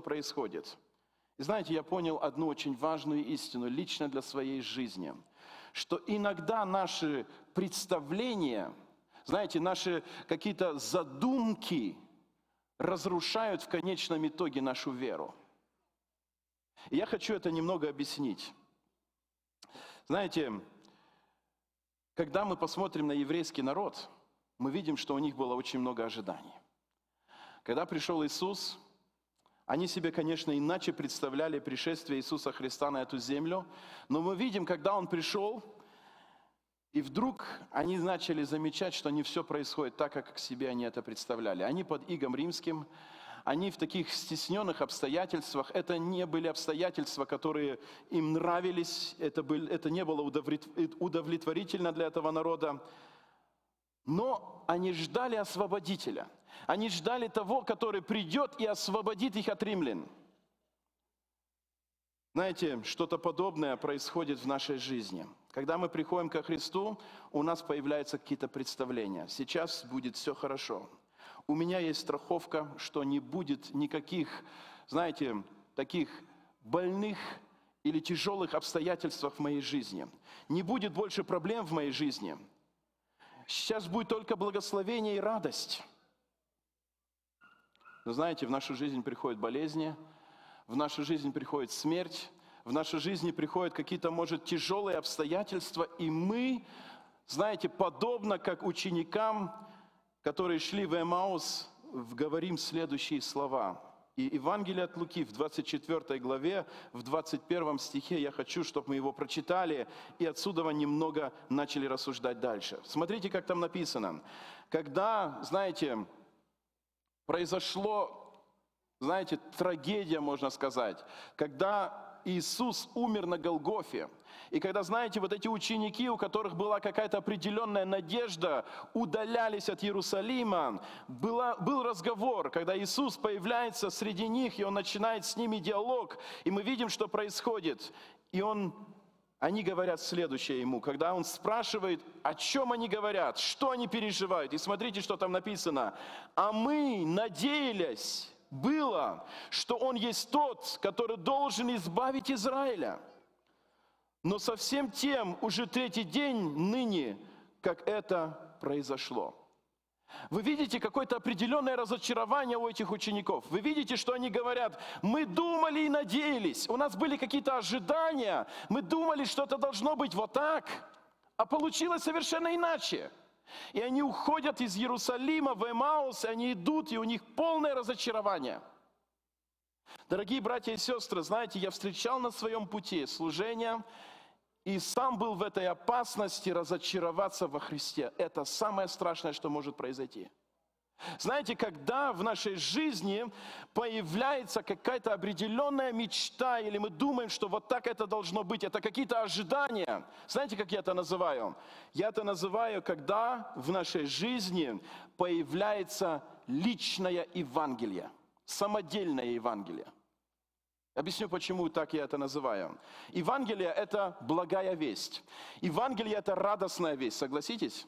F: И знаете, я понял одну очень важную истину лично для своей жизни, что иногда наши представления, знаете, наши какие-то задумки разрушают в конечном итоге нашу веру. И я хочу это немного объяснить. Знаете, когда мы посмотрим на еврейский народ, мы видим, что у них было очень много ожиданий. Когда пришел Иисус, они себе, конечно, иначе представляли пришествие Иисуса Христа на эту землю, но мы видим, когда Он пришел, и вдруг они начали замечать, что не все происходит так, как себе они это представляли. Они под игом римским, они в таких стесненных обстоятельствах. Это не были обстоятельства, которые им нравились, это не было удовлетворительно для этого народа. Но они ждали освободителя. Они ждали того, который придет и освободит их от римлян. Знаете, что-то подобное происходит в нашей жизни. Когда мы приходим ко Христу, у нас появляются какие-то представления. Сейчас будет все хорошо. У меня есть страховка, что не будет никаких, знаете, таких больных или тяжелых обстоятельств в моей жизни. Не будет больше проблем в моей жизни. Сейчас будет только благословение и радость. Но знаете, в нашу жизнь приходят болезни, в нашу жизнь приходит смерть, в нашу жизнь приходят какие-то, может, тяжелые обстоятельства, и мы, знаете, подобно как ученикам, которые шли в Эмаус, говорим следующие слова. И Евангелие от Луки в 24 главе, в 21 стихе, я хочу, чтобы мы его прочитали, и отсюда немного начали рассуждать дальше. Смотрите, как там написано. Когда, знаете, произошло, знаете, трагедия, можно сказать, когда Иисус умер на Голгофе, и когда, знаете, вот эти ученики, у которых была какая-то определенная надежда, удалялись от Иерусалима, был разговор, когда Иисус появляется среди них, и Он начинает с ними диалог, и мы видим, что происходит. И они говорят следующее Ему, когда Он спрашивает, о чем они говорят, что они переживают. И смотрите, что там написано. «А мы надеялись, было, что Он есть тот, который должен избавить Израиля. Но совсем тем уже третий день ныне, как это произошло». Вы видите какое-то определенное разочарование у этих учеников. Вы видите, что они говорят: мы думали и надеялись, у нас были какие-то ожидания, мы думали, что это должно быть вот так, а получилось совершенно иначе. И они уходят из Иерусалима в Эмаус, и они идут, и у них полное разочарование. Дорогие братья и сестры, знаете, я встречал на своем пути служения, и сам был в этой опасности разочароваться во Христе. Это самое страшное, что может произойти. Знаете, когда в нашей жизни появляется какая-то определенная мечта, или мы думаем, что вот так это должно быть, это какие-то ожидания. Знаете, как я это называю? Я это называю, когда в нашей жизни появляется личное Евангелие, самодельное Евангелие. Объясню, почему так я это называю. Евангелие – это благая весть. Евангелие – это радостная весть, согласитесь?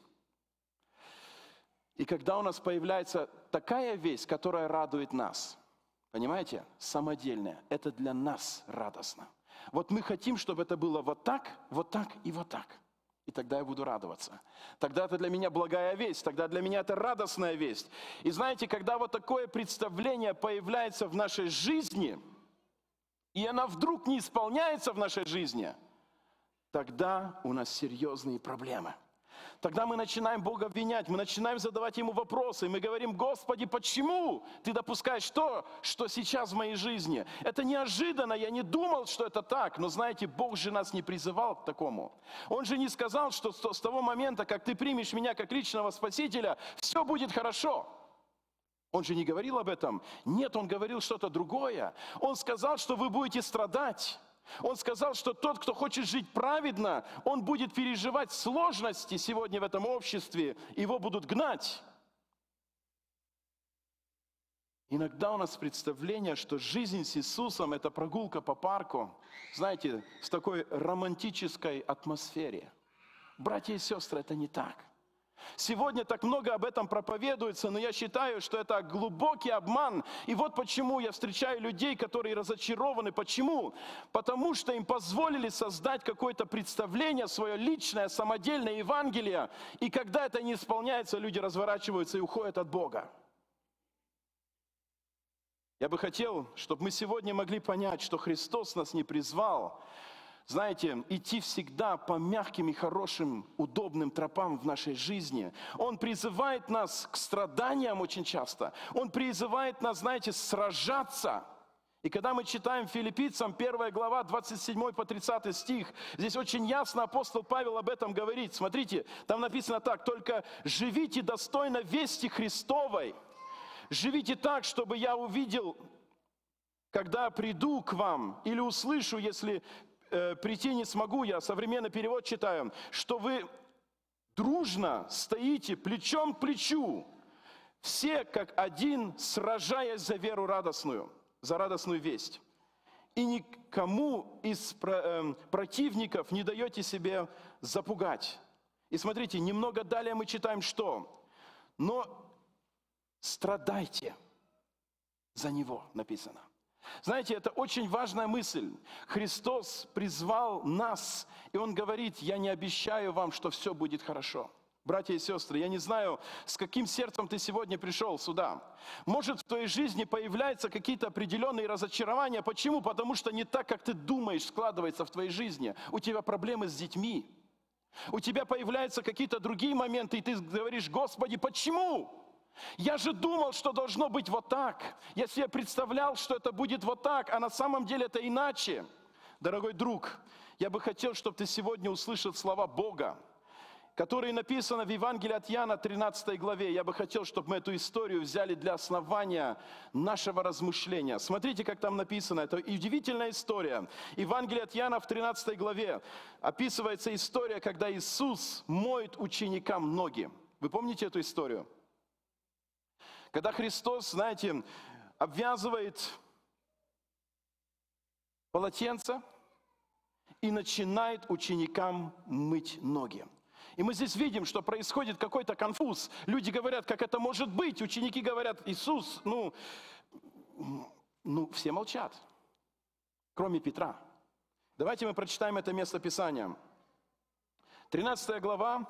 F: И когда у нас появляется такая весть, которая радует нас, понимаете, самодельная, это для нас радостно. Вот мы хотим, чтобы это было вот так и вот так. И тогда я буду радоваться. Тогда это для меня благая весть, тогда для меня это радостная весть. И знаете, когда вот такое представление появляется в нашей жизни, и она вдруг не исполняется в нашей жизни, тогда у нас серьезные проблемы. Тогда мы начинаем Бога обвинять, мы начинаем задавать Ему вопросы, и мы говорим: Господи, почему Ты допускаешь то, что сейчас в моей жизни? Это неожиданно, я не думал, что это так, но знаете, Бог же нас не призывал к такому. Он же не сказал, что с того момента, как ты примешь меня как личного Спасителя, все будет хорошо. Он же не говорил об этом. Нет, Он говорил что-то другое. Он сказал, что вы будете страдать. Он сказал, что тот, кто хочет жить праведно, он будет переживать сложности сегодня в этом обществе, его будут гнать. Иногда у нас представление, что жизнь с Иисусом – это прогулка по парку, знаете, в такой романтической атмосфере. Братья и сестры, это не так. Сегодня так много об этом проповедуется, но я считаю, что это глубокий обман. И вот почему я встречаю людей, которые разочарованы. Почему? Потому что им позволили создать какое-то представление, свое личное, самодельное Евангелие. И когда это не исполняется, люди разворачиваются и уходят от Бога. Я бы хотел, чтобы мы сегодня могли понять, что Христос нас не призвал, знаете, идти всегда по мягким и хорошим, удобным тропам в нашей жизни. Он призывает нас к страданиям очень часто. Он призывает нас, знаете, сражаться. И когда мы читаем Филиппийцам 1 глава, 27 по 30 стих, здесь очень ясно апостол Павел об этом говорит. Смотрите, там написано так: «Только живите достойно вести Христовой, живите так, чтобы я увидел, когда приду к вам, или услышу, если прийти не смогу», я современный перевод читаю, «что вы дружно стоите плечом к плечу, все как один, сражаясь за веру радостную, за радостную весть. И никому из противников не даете себе запугать». И смотрите, немного далее мы читаем, что? «Но страдайте за него», написано. Знаете, это очень важная мысль. Христос призвал нас, и Он говорит: «Я не обещаю вам, что все будет хорошо». Братья и сестры, я не знаю, с каким сердцем ты сегодня пришел сюда. Может, в твоей жизни появляются какие-то определенные разочарования. Почему? Потому что не так, как ты думаешь, складывается в твоей жизни. У тебя проблемы с детьми. У тебя появляются какие-то другие моменты, и ты говоришь: «Господи, почему? Я же думал, что должно быть вот так. Я себе представлял, что это будет вот так, а на самом деле это иначе». Дорогой друг, я бы хотел, чтобы ты сегодня услышал слова Бога. которое написано в Евангелии от Иоанна, 13 главе. Я бы хотел, чтобы мы эту историю взяли для основания нашего размышления. Смотрите, как там написано. Это удивительная история. Евангелие от Иоанна в 13 главе описывается история, когда Иисус моет ученикам ноги. Вы помните эту историю? Когда Христос, знаете, обвязывает полотенце и начинает ученикам мыть ноги. И мы здесь видим, что происходит какой-то конфуз. Люди говорят, как это может быть? Ученики говорят, Иисус, все молчат, кроме Петра. Давайте мы прочитаем это место Писания. 13 глава,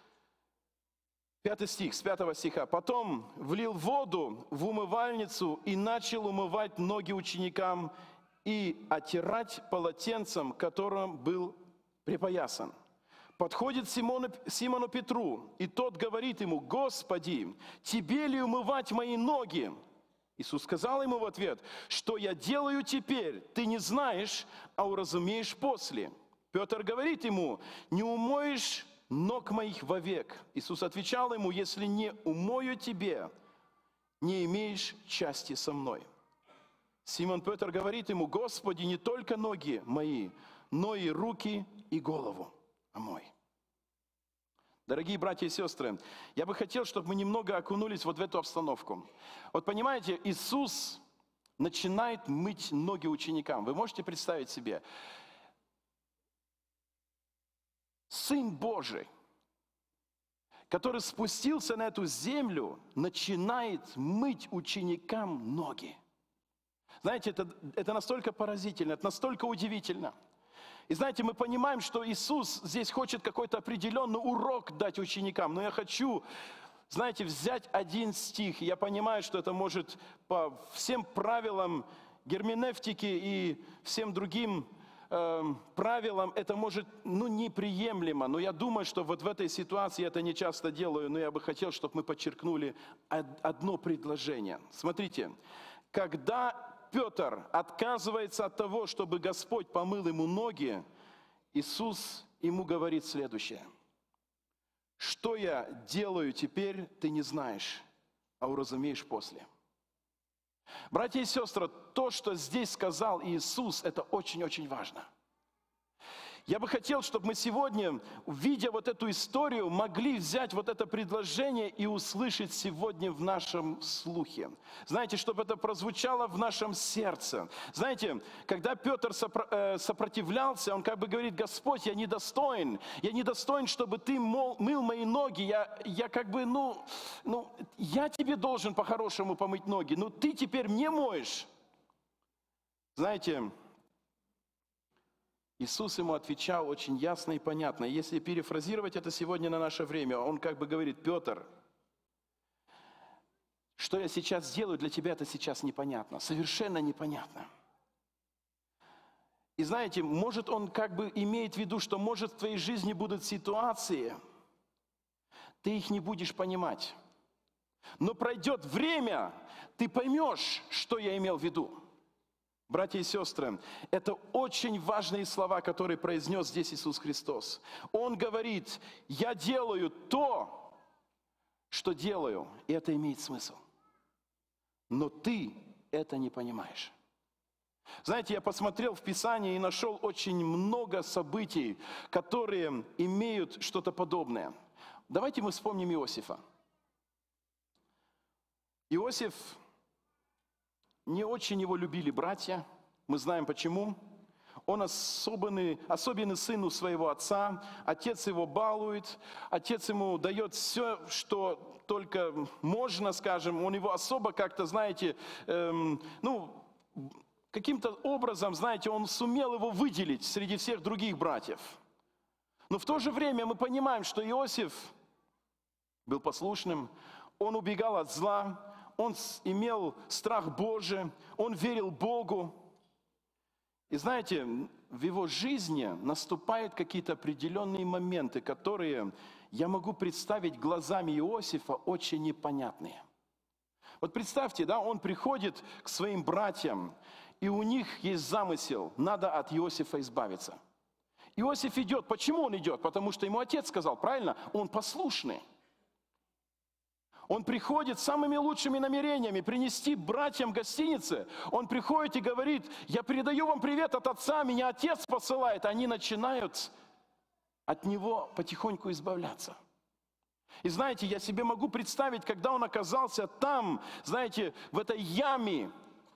F: 5 стих, с 5 стиха. «Потом влил воду в умывальницу и начал умывать ноги ученикам и оттирать полотенцем, которым был припоясан. Подходит Симону Петру, и тот говорит ему: Господи, тебе ли умывать мои ноги? Иисус сказал ему в ответ: что я делаю теперь, ты не знаешь, а уразумеешь после. Петр говорит ему: не умоешь ног моих вовек. Иисус отвечал ему: если не умою тебе, не имеешь части со мной. Симон Петр говорит ему: Господи, не только ноги мои, но и руки и голову омой. Дорогие братья и сестры, я бы хотел, чтобы мы немного окунулись вот в эту обстановку. Вот понимаете, Иисус начинает мыть ноги ученикам. Вы можете представить себе? Сын Божий, который спустился на эту землю, начинает мыть ученикам ноги. Знаете, это настолько поразительно, это настолько удивительно. И знаете, мы понимаем, что Иисус здесь хочет какой-то определенный урок дать ученикам. Но я хочу, знаете, взять один стих. Я понимаю, что это может по всем правилам герменевтики и всем другим правилам, это может, неприемлемо. Но я думаю, что вот в этой ситуации я это не часто делаю, но я бы хотел, чтобы мы подчеркнули одно предложение. Смотрите, когда Петр отказывается от того, чтобы Господь помыл ему ноги, Иисус ему говорит следующее: что я делаю теперь, ты не знаешь, а уразумеешь после. Братья и сестры, то, что здесь сказал Иисус, это очень-очень важно. Я бы хотел, чтобы мы сегодня, видя вот эту историю, могли взять вот это предложение и услышать сегодня в нашем слухе. Знаете, чтобы это прозвучало в нашем сердце. Знаете, когда Петр сопротивлялся, он как бы говорит: Господь, я недостоин, чтобы ты мыл мои ноги, я как бы, я тебе должен по-хорошему помыть ноги, но ты теперь мне моешь. Знаете, Иисус ему отвечал очень ясно и понятно. Если перефразировать это сегодня на наше время, он как бы говорит: Петр, что я сейчас сделаю, для тебя это сейчас непонятно, совершенно непонятно. И знаете, может он как бы имеет в виду, что может в твоей жизни будут ситуации, ты их не будешь понимать. Но пройдет время, ты поймешь, что я имел в виду. Братья и сестры, это очень важные слова, которые произнес здесь Иисус Христос. Он говорит: я делаю то, что делаю, и это имеет смысл. Но ты это не понимаешь. Знаете, я посмотрел в Писании и нашел очень много событий, которые имеют что-то подобное. Давайте мы вспомним Иосифа. Иосиф, не очень его любили братья, мы знаем почему. Он особенный сын у своего отца, отец его балует, отец ему дает все, что только можно, скажем, он его особо как-то, знаете, каким-то образом, знаете, он сумел его выделить среди всех других братьев. Но в то же время мы понимаем, что Иосиф был послушным, он убегал от зла, он имел страх Божий, он верил Богу. И знаете, в его жизни наступают какие-то определенные моменты, которые я могу представить глазами Иосифа очень непонятные. Вот представьте, он приходит к своим братьям, и у них есть замысел, надо от Иосифа избавиться. Иосиф идет. Почему он идет? Потому что ему отец сказал, правильно? Он послушный. Он приходит с самыми лучшими намерениями принести братьям гостиницы. Он приходит и говорит, я передаю вам привет от отца, меня отец посылает. Они начинают от него потихоньку избавляться. И знаете, я себе могу представить, когда он оказался там, знаете, в этой яме.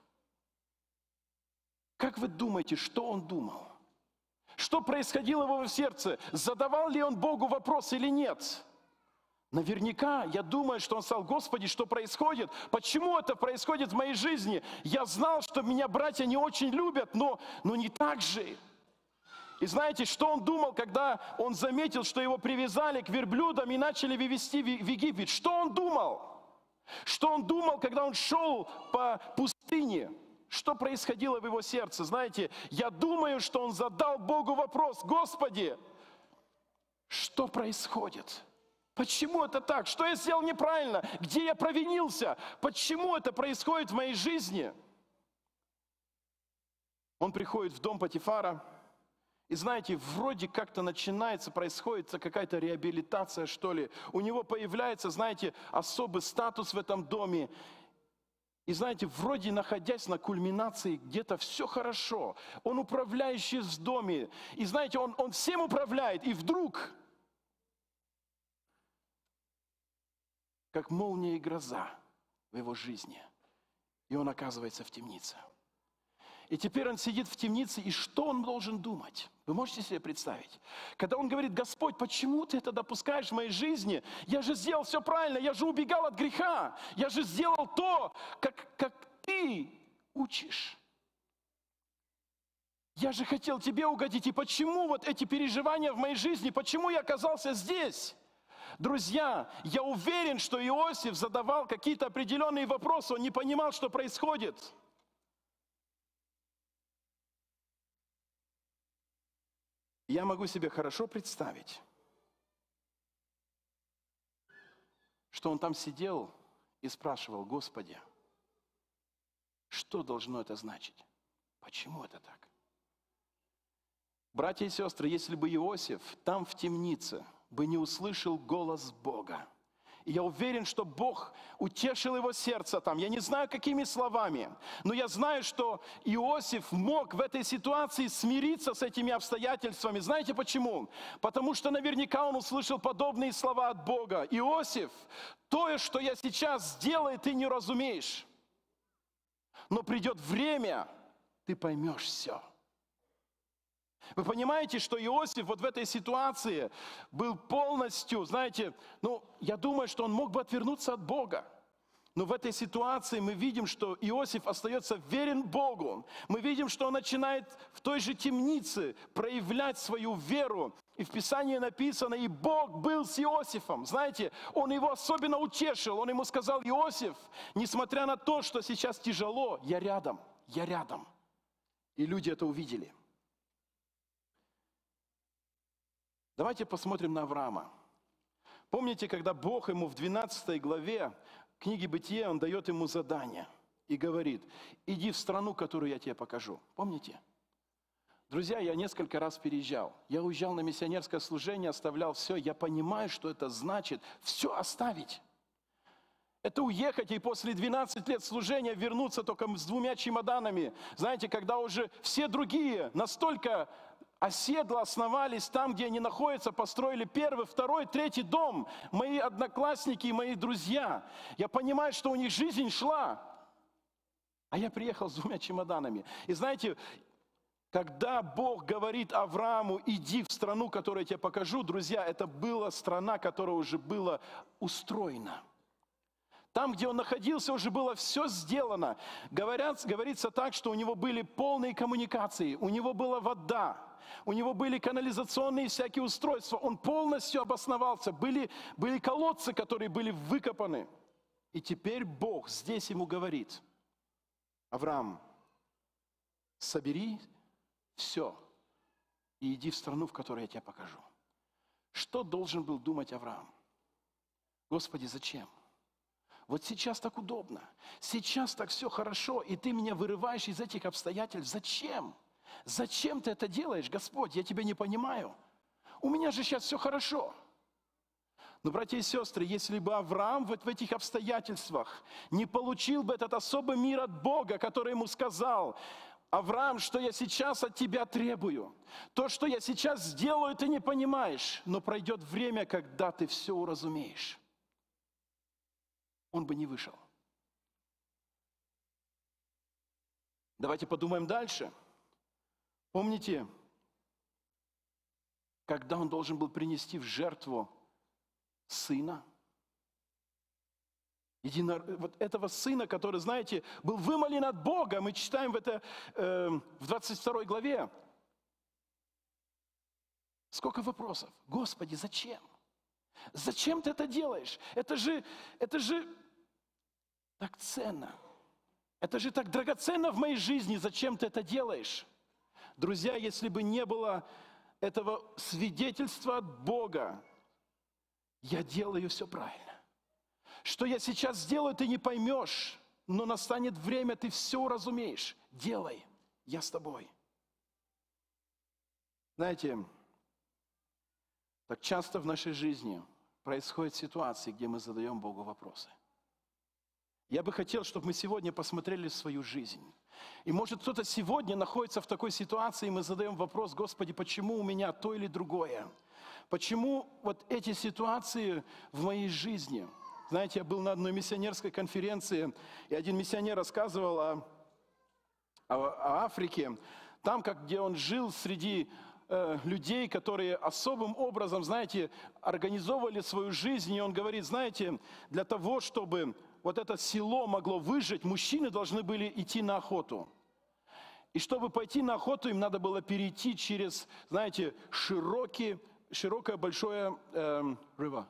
F: Как вы думаете, что он думал? Что происходило в его сердце? Задавал ли он Богу вопрос или нет? Наверняка, я думаю, что он сказал, Господи, что происходит? Почему это происходит в моей жизни? Я знал, что меня братья не очень любят, но не так же. И знаете, что он думал, когда он заметил, что его привязали к верблюдам и начали вывести в Египет? Что он думал? Что он думал, когда он шел по пустыне? Что происходило в его сердце? Знаете, я думаю, что он задал Богу вопрос, Господи, что происходит? Почему это так? Что я сделал неправильно? Где я провинился? Почему это происходит в моей жизни? Он приходит в дом Потифара, и знаете, вроде как-то начинается, происходит какая-то реабилитация, что ли. У него появляется, знаете, особый статус в этом доме. И знаете, вроде находясь на кульминации, где-то все хорошо. Он управляющий в доме. И знаете, он всем управляет. И вдруг, как молния и гроза в его жизни, и он оказывается в темнице. И теперь он сидит в темнице, и что он должен думать? Вы можете себе представить? Когда он говорит, Господь, почему ты это допускаешь в моей жизни? Я же сделал все правильно, я же убегал от греха, я же сделал то, как ты учишь. Я же хотел тебе угодить, и почему вот эти переживания в моей жизни, почему я оказался здесь? Друзья, я уверен, что Иосиф задавал какие-то определенные вопросы, он не понимал, что происходит. Я могу себе хорошо представить, что он там сидел и спрашивал, Господи, что должно это значить? Почему это так? Братья и сестры, если бы Иосиф там в темнице бы не услышал голос Бога, и я уверен, что Бог утешил его сердце там. Я не знаю, какими словами, но я знаю, что Иосиф мог в этой ситуации смириться с этими обстоятельствами. Знаете почему? Потому что наверняка он услышал подобные слова от Бога. Иосиф, то, что я сейчас сделаю, ты не разумеешь. Но придет время, ты поймешь все. Вы понимаете, что Иосиф вот в этой ситуации был полностью, знаете, я думаю, что он мог бы отвернуться от Бога. Но в этой ситуации мы видим, что Иосиф остается верен Богу. Мы видим, что он начинает в той же темнице проявлять свою веру. И в Писании написано, и Бог был с Иосифом. Знаете, он его особенно утешил. Он ему сказал, Иосиф, несмотря на то, что сейчас тяжело, я рядом, я рядом. И люди это увидели. Давайте посмотрим на Авраама. Помните, когда Бог ему в 12 главе книги Бытия, он дает ему задание и говорит, иди в страну, которую я тебе покажу. Помните? Друзья, я несколько раз переезжал. Я уезжал на миссионерское служение, оставлял все. Я понимаю, что это значит все оставить. Это уехать и после 12 лет служения вернуться только с 2 чемоданами. Знаете, когда уже все другие настолько оседло основались там, где они находятся, построили 1, 2, 3 дом. Мои одноклассники и мои друзья. Я понимаю, что у них жизнь шла. А я приехал с 2 чемоданами. И знаете, когда Бог говорит Аврааму, иди в страну, которую я тебе покажу, друзья, это была страна, которая уже была устроена. Там, где он находился, уже было все сделано. Говорится так, что у него были полные коммуникации, у него была вода, у него были канализационные всякие устройства. Он полностью обосновался. Были колодцы, которые были выкопаны. И теперь Бог здесь ему говорит, Авраам, собери все и иди в страну, в которой я тебе покажу. Что должен был думать Авраам? Господи, зачем? Вот сейчас так удобно, сейчас так все хорошо, и ты меня вырываешь из этих обстоятельств. Зачем?
G: Зачем ты это делаешь, Господь? Я тебя не понимаю. У меня же сейчас все хорошо. Но, братья и сестры, если бы Авраам вот в этих обстоятельствах не получил бы этот особый мир от Бога, который ему сказал: Авраам, что я сейчас от тебя требую, то, что я сейчас сделаю, ты не понимаешь, но пройдет время, когда ты все уразумеешь. Он бы не вышел. Давайте подумаем дальше. Помните, когда он должен был принести в жертву сына? Вот этого сына, который, знаете, был вымолен от Бога. Мы читаем это в 22 главе. Сколько вопросов. Господи, зачем? Зачем ты это делаешь? Это же так ценно. Это же так драгоценно в моей жизни. Зачем ты это делаешь? Друзья, если бы не было этого свидетельства от Бога, я делаю все правильно. Что я сейчас сделаю, ты не поймешь, но настанет время, ты все уразумеешь. Делай, я с тобой. Знаете, так часто в нашей жизни происходят ситуации, где мы задаем Богу вопросы. Я бы хотел, чтобы мы сегодня посмотрели свою жизнь. И может кто-то сегодня находится в такой ситуации, и мы задаем вопрос: Господи, почему у меня то или другое? Почему вот эти ситуации в моей жизни? Знаете, я был на одной миссионерской конференции, и один миссионер рассказывал о Африке, там, где он жил среди людей, которые особым образом, знаете, организовывали свою жизнь. И он говорит: знаете, для того, чтобы вот это село могло выжить, мужчины должны были идти на охоту. И чтобы пойти на охоту, им надо было перейти через, знаете, широкое большое river.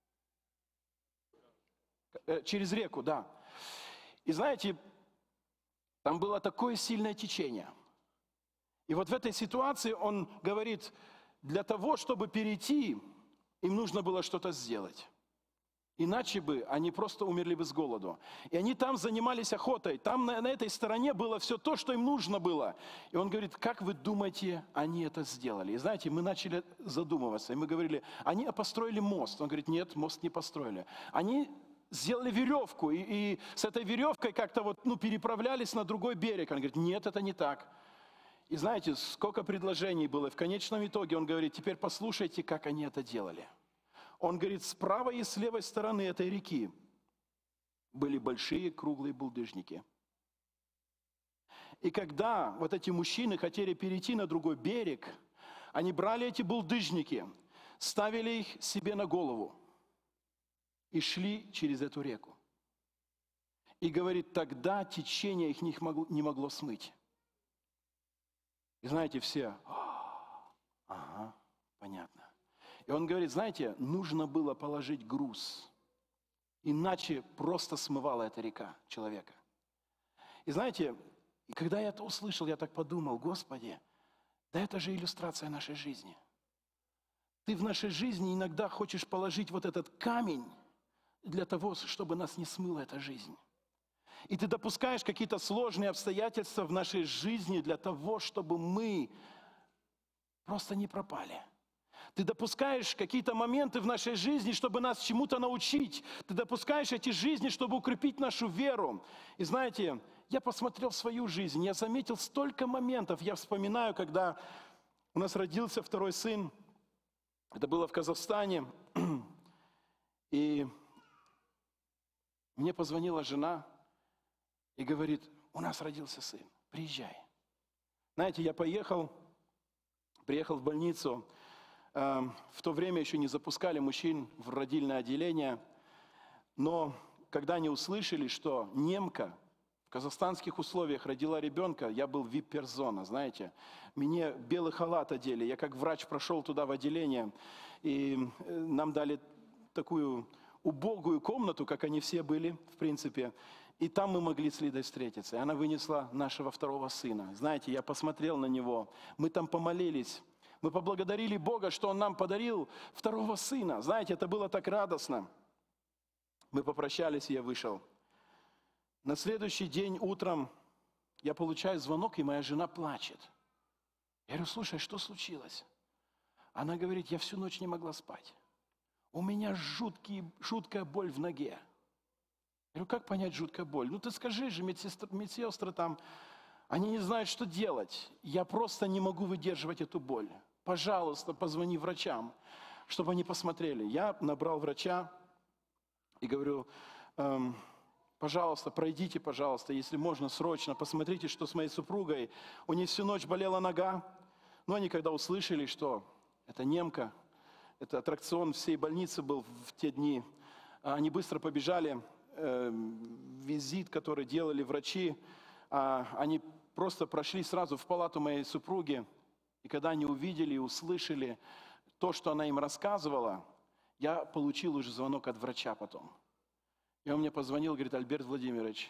G: Через реку, да. И знаете, там было такое сильное течение. И вот в этой ситуации он говорит, для того, чтобы перейти, им нужно было что-то сделать. Иначе бы они просто умерли бы с голоду. И они там занимались охотой. Там на этой стороне было все то, что им нужно было. И он говорит: как вы думаете, они это сделали? И знаете, мы начали задумываться. И мы говорили: они построили мост. Он говорит: нет, мост не построили. Они сделали веревку. И с этой веревкой как-то переправлялись на другой берег. Он говорит: нет, это не так. И знаете, сколько предложений было. И в конечном итоге он говорит: теперь послушайте, как они это делали. Он говорит: с правой и с левой стороны этой реки были большие круглые булдыжники. И когда вот эти мужчины хотели перейти на другой берег, они брали эти булдыжники, ставили их себе на голову и шли через эту реку. И говорит, тогда течение их не могло смыть. И знаете, все: ага, понятно. И он говорит: знаете, нужно было положить груз, иначе просто смывала эта река человека. И знаете, когда я это услышал, я так подумал: Господи, да это же иллюстрация нашей жизни. Ты в нашей жизни иногда хочешь положить вот этот камень для того, чтобы нас не смыла эта жизнь. И ты допускаешь какие-то сложные обстоятельства в нашей жизни для того, чтобы мы просто не пропали. Ты допускаешь какие-то моменты в нашей жизни, чтобы нас чему-то научить. Ты допускаешь эти жизни, чтобы укрепить нашу веру. И знаете, я посмотрел свою жизнь, я заметил столько моментов. Я вспоминаю, когда у нас родился второй сын. Это было в Казахстане. И мне позвонила жена и говорит: у нас родился сын, приезжай. Знаете, я приехал в больницу. В то время еще не запускали мужчин в родильное отделение. Но когда они услышали, что немка в казахстанских условиях родила ребенка, я был вип-персона, знаете. Мне белый халат одели, я как врач прошел туда в отделение. И нам дали такую убогую комнату, как они все были, в принципе. И там мы могли с Лидой встретиться. И она вынесла нашего второго сына. Знаете, я посмотрел на него, мы там помолились. Мы поблагодарили Бога, что Он нам подарил второго сына. Знаете, это было так радостно. Мы попрощались, и я вышел. На следующий день утром я получаю звонок, и моя жена плачет. Я говорю, слушай, что случилось? Она говорит, я всю ночь не могла спать. У меня жуткая боль в ноге. Я говорю, как понять жуткая боль? Ну ты скажи же, медсестры там, они не знают, что делать. Я просто не могу выдерживать эту боль. Пожалуйста, позвони врачам, чтобы они посмотрели. Я набрал врача и говорю, пожалуйста, пройдите, пожалуйста, если можно, срочно, посмотрите, что с моей супругой. У нее всю ночь болела нога. Но они когда услышали, что это немка, это аттракцион всей больницы был в те дни, они быстро побежали, визит, который делали врачи, они просто прошли сразу в палату моей супруги, и когда они увидели и услышали то, что она им рассказывала, я получил уже звонок от врача потом. И он мне позвонил, говорит, Альберт Владимирович,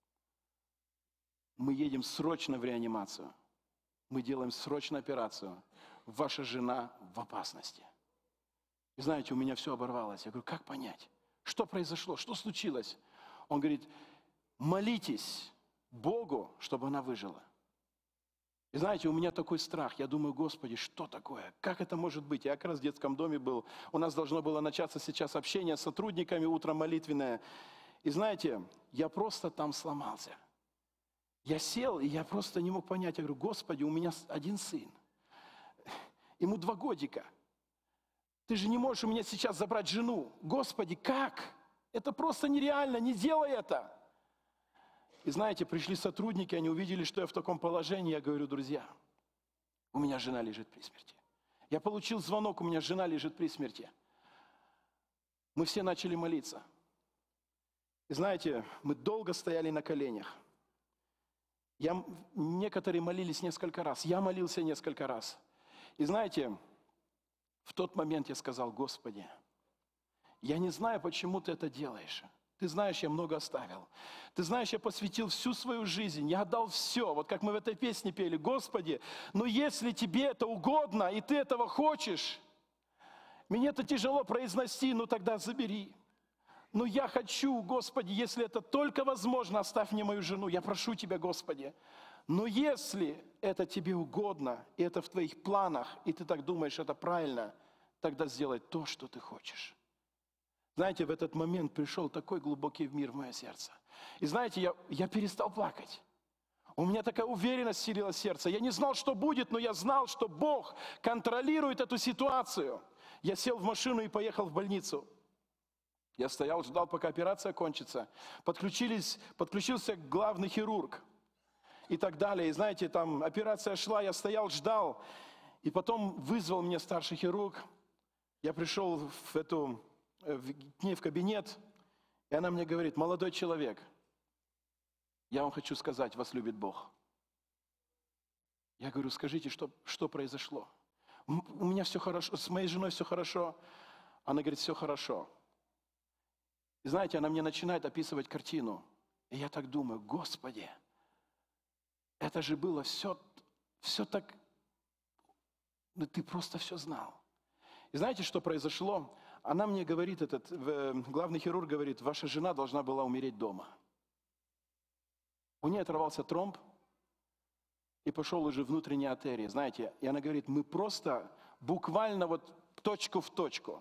G: мы едем срочно в реанимацию, мы делаем срочную операцию, ваша жена в опасности. И знаете, у меня все оборвалось. Я говорю, как понять? Что произошло? Что случилось? Он говорит, молитесь Богу, чтобы она выжила. И знаете, у меня такой страх. Я думаю, Господи, что такое? Как это может быть? Я как раз в детском доме был. У нас должно было начаться сейчас общение с сотрудниками, утром молитвенное. И знаете, я просто там сломался. Я сел, и я просто не мог понять. Я говорю, Господи, у меня один сын. Ему 2 годика. Ты же не можешь у меня сейчас забрать жену. Господи, как? Это просто нереально, не делай это. И знаете, пришли сотрудники, они увидели, что я в таком положении. Я говорю, друзья, у меня жена лежит при смерти. Я получил звонок, у меня жена лежит при смерти. Мы все начали молиться. И знаете, мы долго стояли на коленях. Некоторые молились несколько раз, я молился несколько раз. И знаете, в тот момент я сказал, Господи, я не знаю, почему Ты это делаешь. Ты знаешь, я много оставил. Ты знаешь, я посвятил всю свою жизнь, я отдал все. Вот как мы в этой песне пели, Господи, но если Тебе это угодно, и Ты этого хочешь, мне это тяжело произнести, но тогда забери. Но я хочу, Господи, если это только возможно, оставь мне мою жену. Я прошу Тебя, Господи. Но если это Тебе угодно, и это в Твоих планах, и Ты так думаешь, это правильно, тогда сделай то, что Ты хочешь. Знаете, в этот момент пришел такой глубокий мир в мое сердце. И знаете, я перестал плакать. У меня такая уверенность вселилась в сердце. Я не знал, что будет, но я знал, что Бог контролирует эту ситуацию. Я сел в машину и поехал в больницу. Я стоял, ждал, пока операция кончится. Подключился главный хирург и так далее. И знаете, там операция шла, я стоял, ждал. И потом вызвал меня старший хирург. Я пришел к ней в кабинет, и она мне говорит, молодой человек, я вам хочу сказать, вас любит Бог. Я говорю, скажите, что произошло? У меня все хорошо, с моей женой все хорошо. Она говорит, все хорошо. И знаете, она мне начинает описывать картину. И я так думаю, Господи, это же было все так, ну, Ты просто все знал. И знаете, что произошло? Она мне говорит, главный хирург говорит, ваша жена должна была умереть дома. У нее оторвался тромб, и пошел уже внутренняя артерия, знаете. И она говорит, мы просто буквально вот точку в точку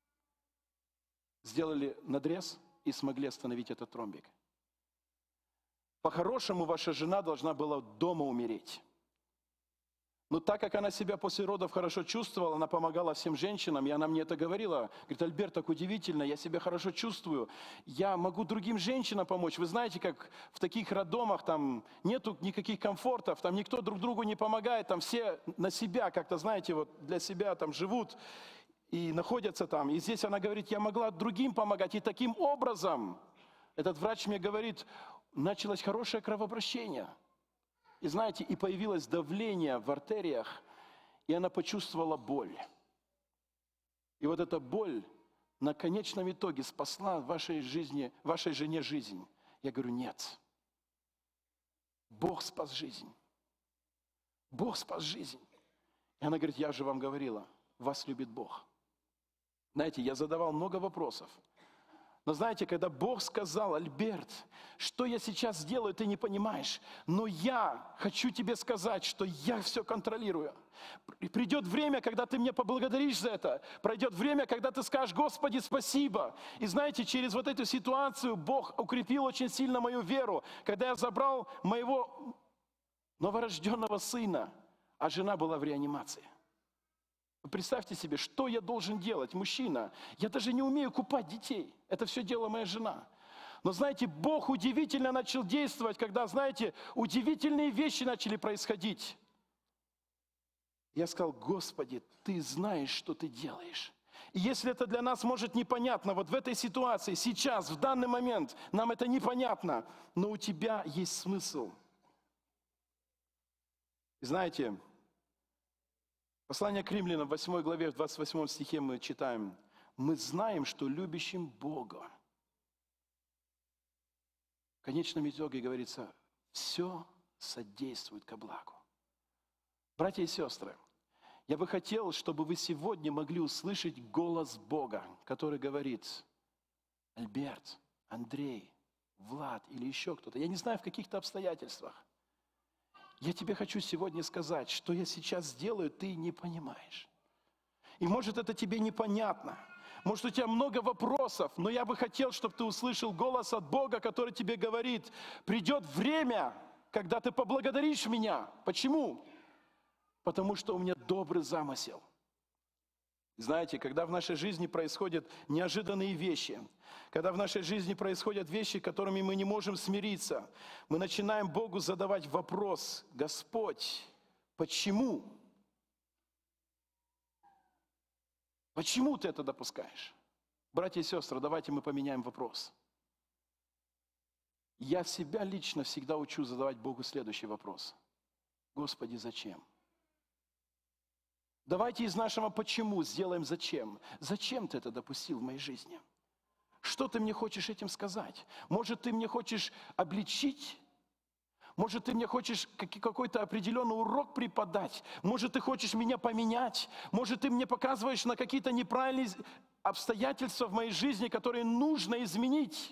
G: сделали надрез и смогли остановить этот тромбик. По-хорошему, ваша жена должна была дома умереть. Но так как она себя после родов хорошо чувствовала, она помогала всем женщинам, и она мне это говорила. Говорит, Альберт, так удивительно, я себя хорошо чувствую, я могу другим женщинам помочь. Вы знаете, как в таких роддомах там нету никаких комфортов, там никто друг другу не помогает, там все на себя как-то, знаете, вот для себя там живут и находятся там. И здесь она говорит, я могла другим помогать. И таким образом, этот врач мне говорит, началось хорошее кровообращение. И знаете, и появилось давление в артериях, и она почувствовала боль. И вот эта боль на конечном итоге спасла вашей жене жизнь. Я говорю, нет. Бог спас жизнь. Бог спас жизнь. И она говорит, я же вам говорила, вас любит Бог. Знаете, я задавал много вопросов. Но знаете, когда Бог сказал: Альберт, что я сейчас сделаю, ты не понимаешь, но я хочу тебе сказать, что я все контролирую. И придет время, когда ты меня поблагодаришь за это. Пройдет время, когда ты скажешь: Господи, спасибо. И знаете, через вот эту ситуацию Бог укрепил очень сильно мою веру. Когда я забрал моего новорожденного сына, а жена была в реанимации. Представьте себе, что я должен делать, мужчина. Я даже не умею купать детей. Это все делала моя жена. Но знаете, Бог удивительно начал действовать, когда, знаете, удивительные вещи начали происходить. Я сказал: Господи, Ты знаешь, что Ты делаешь. И если это для нас, может, непонятно, вот в этой ситуации, сейчас, в данный момент, нам это непонятно, но у Тебя есть смысл. И знаете, послание к Римлянам, в 8 главе, в 28 стихе мы читаем: мы знаем, что любящим Бога, в конечном итоге говорится, все содействует ко благу. Братья и сестры, я бы хотел, чтобы вы сегодня могли услышать голос Бога, который говорит: Альберт, Андрей, Влад или еще кто-то, я не знаю, в каких-то обстоятельствах, я тебе хочу сегодня сказать, что я сейчас сделаю, ты не понимаешь. И может, это тебе непонятно. Может, у тебя много вопросов, но я бы хотел, чтобы ты услышал голос от Бога, который тебе говорит: придет время, когда ты поблагодаришь меня. Почему? Потому что у меня добрый замысел. Знаете, когда в нашей жизни происходят неожиданные вещи, когда в нашей жизни происходят вещи, с которыми мы не можем смириться, мы начинаем Богу задавать вопрос: Господь, почему? Почему Ты это допускаешь? Братья и сестры, давайте мы поменяем вопрос. Я себя лично всегда учу задавать Богу следующий вопрос: Господи, зачем? Давайте из нашего «почему» сделаем «зачем». Зачем Ты это допустил в моей жизни? Что Ты мне хочешь этим сказать? Может, Ты мне хочешь обличить? Может, Ты мне хочешь какой-то определенный урок преподать? Может, Ты хочешь меня поменять? Может, Ты мне показываешь на какие-то неправильные обстоятельства в моей жизни, которые нужно изменить?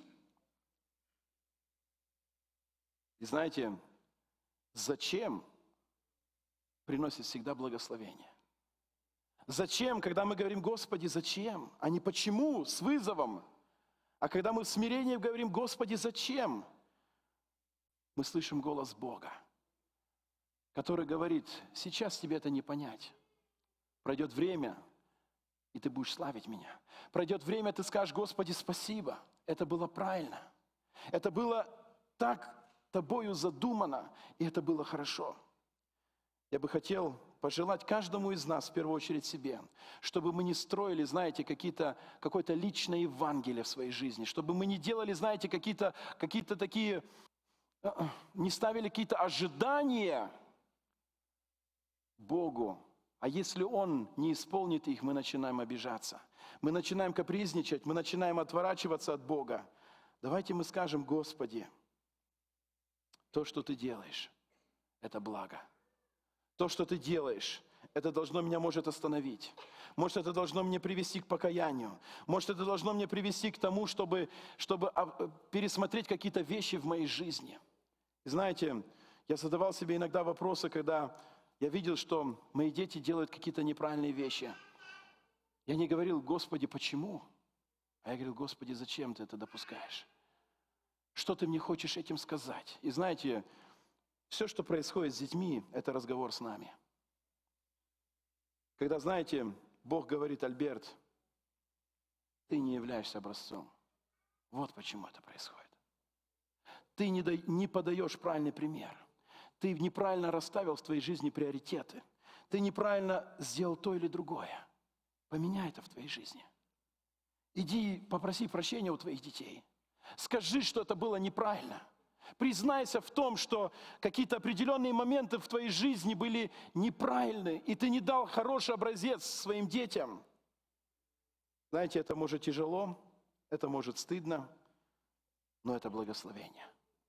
G: И знаете, зачем приносит всегда благословение? Зачем, когда мы говорим: Господи, зачем? А не почему, с вызовом. А когда мы в смирении говорим: Господи, зачем? Мы слышим голос Бога, который говорит: сейчас тебе это не понять. Пройдет время, и ты будешь славить меня. Пройдет время, ты скажешь: Господи, спасибо. Это было правильно. Это было так тобою задумано, и это было хорошо. Я бы хотел пожелать каждому из нас, в первую очередь себе, чтобы мы не строили, знаете, какое-то личное Евангелие в своей жизни, чтобы мы не делали, знаете, какие-то такие, не ставили какие-то ожидания Богу, а если Он не исполнит их, мы начинаем обижаться, мы начинаем капризничать, мы начинаем отворачиваться от Бога. Давайте мы скажем: Господи, то, что Ты делаешь, это благо. То, что Ты делаешь, это должно меня, может, остановить. Может, это должно меня привести к покаянию. Может, это должно меня привести к тому, чтобы пересмотреть какие-то вещи в моей жизни. И знаете, я задавал себе иногда вопросы, когда я видел, что мои дети делают какие-то неправильные вещи. Я не говорил: Господи, почему? А я говорил: Господи, зачем Ты это допускаешь? Что Ты мне хочешь этим сказать? И знаете, все, что происходит с детьми, это разговор с нами. Когда, знаете, Бог говорит: Альберт, ты не являешься образцом. Вот почему это происходит. Ты не подаешь правильный пример. Ты неправильно расставил в твоей жизни приоритеты. Ты неправильно сделал то или другое. Поменяй это в твоей жизни. Иди попроси прощения у твоих детей. Скажи, что это было неправильно. Признайся в том, что какие-то определенные моменты в твоей жизни были неправильны, и ты не дал хороший образец своим детям. Знаете, это может тяжело, это может стыдно, но это благословение.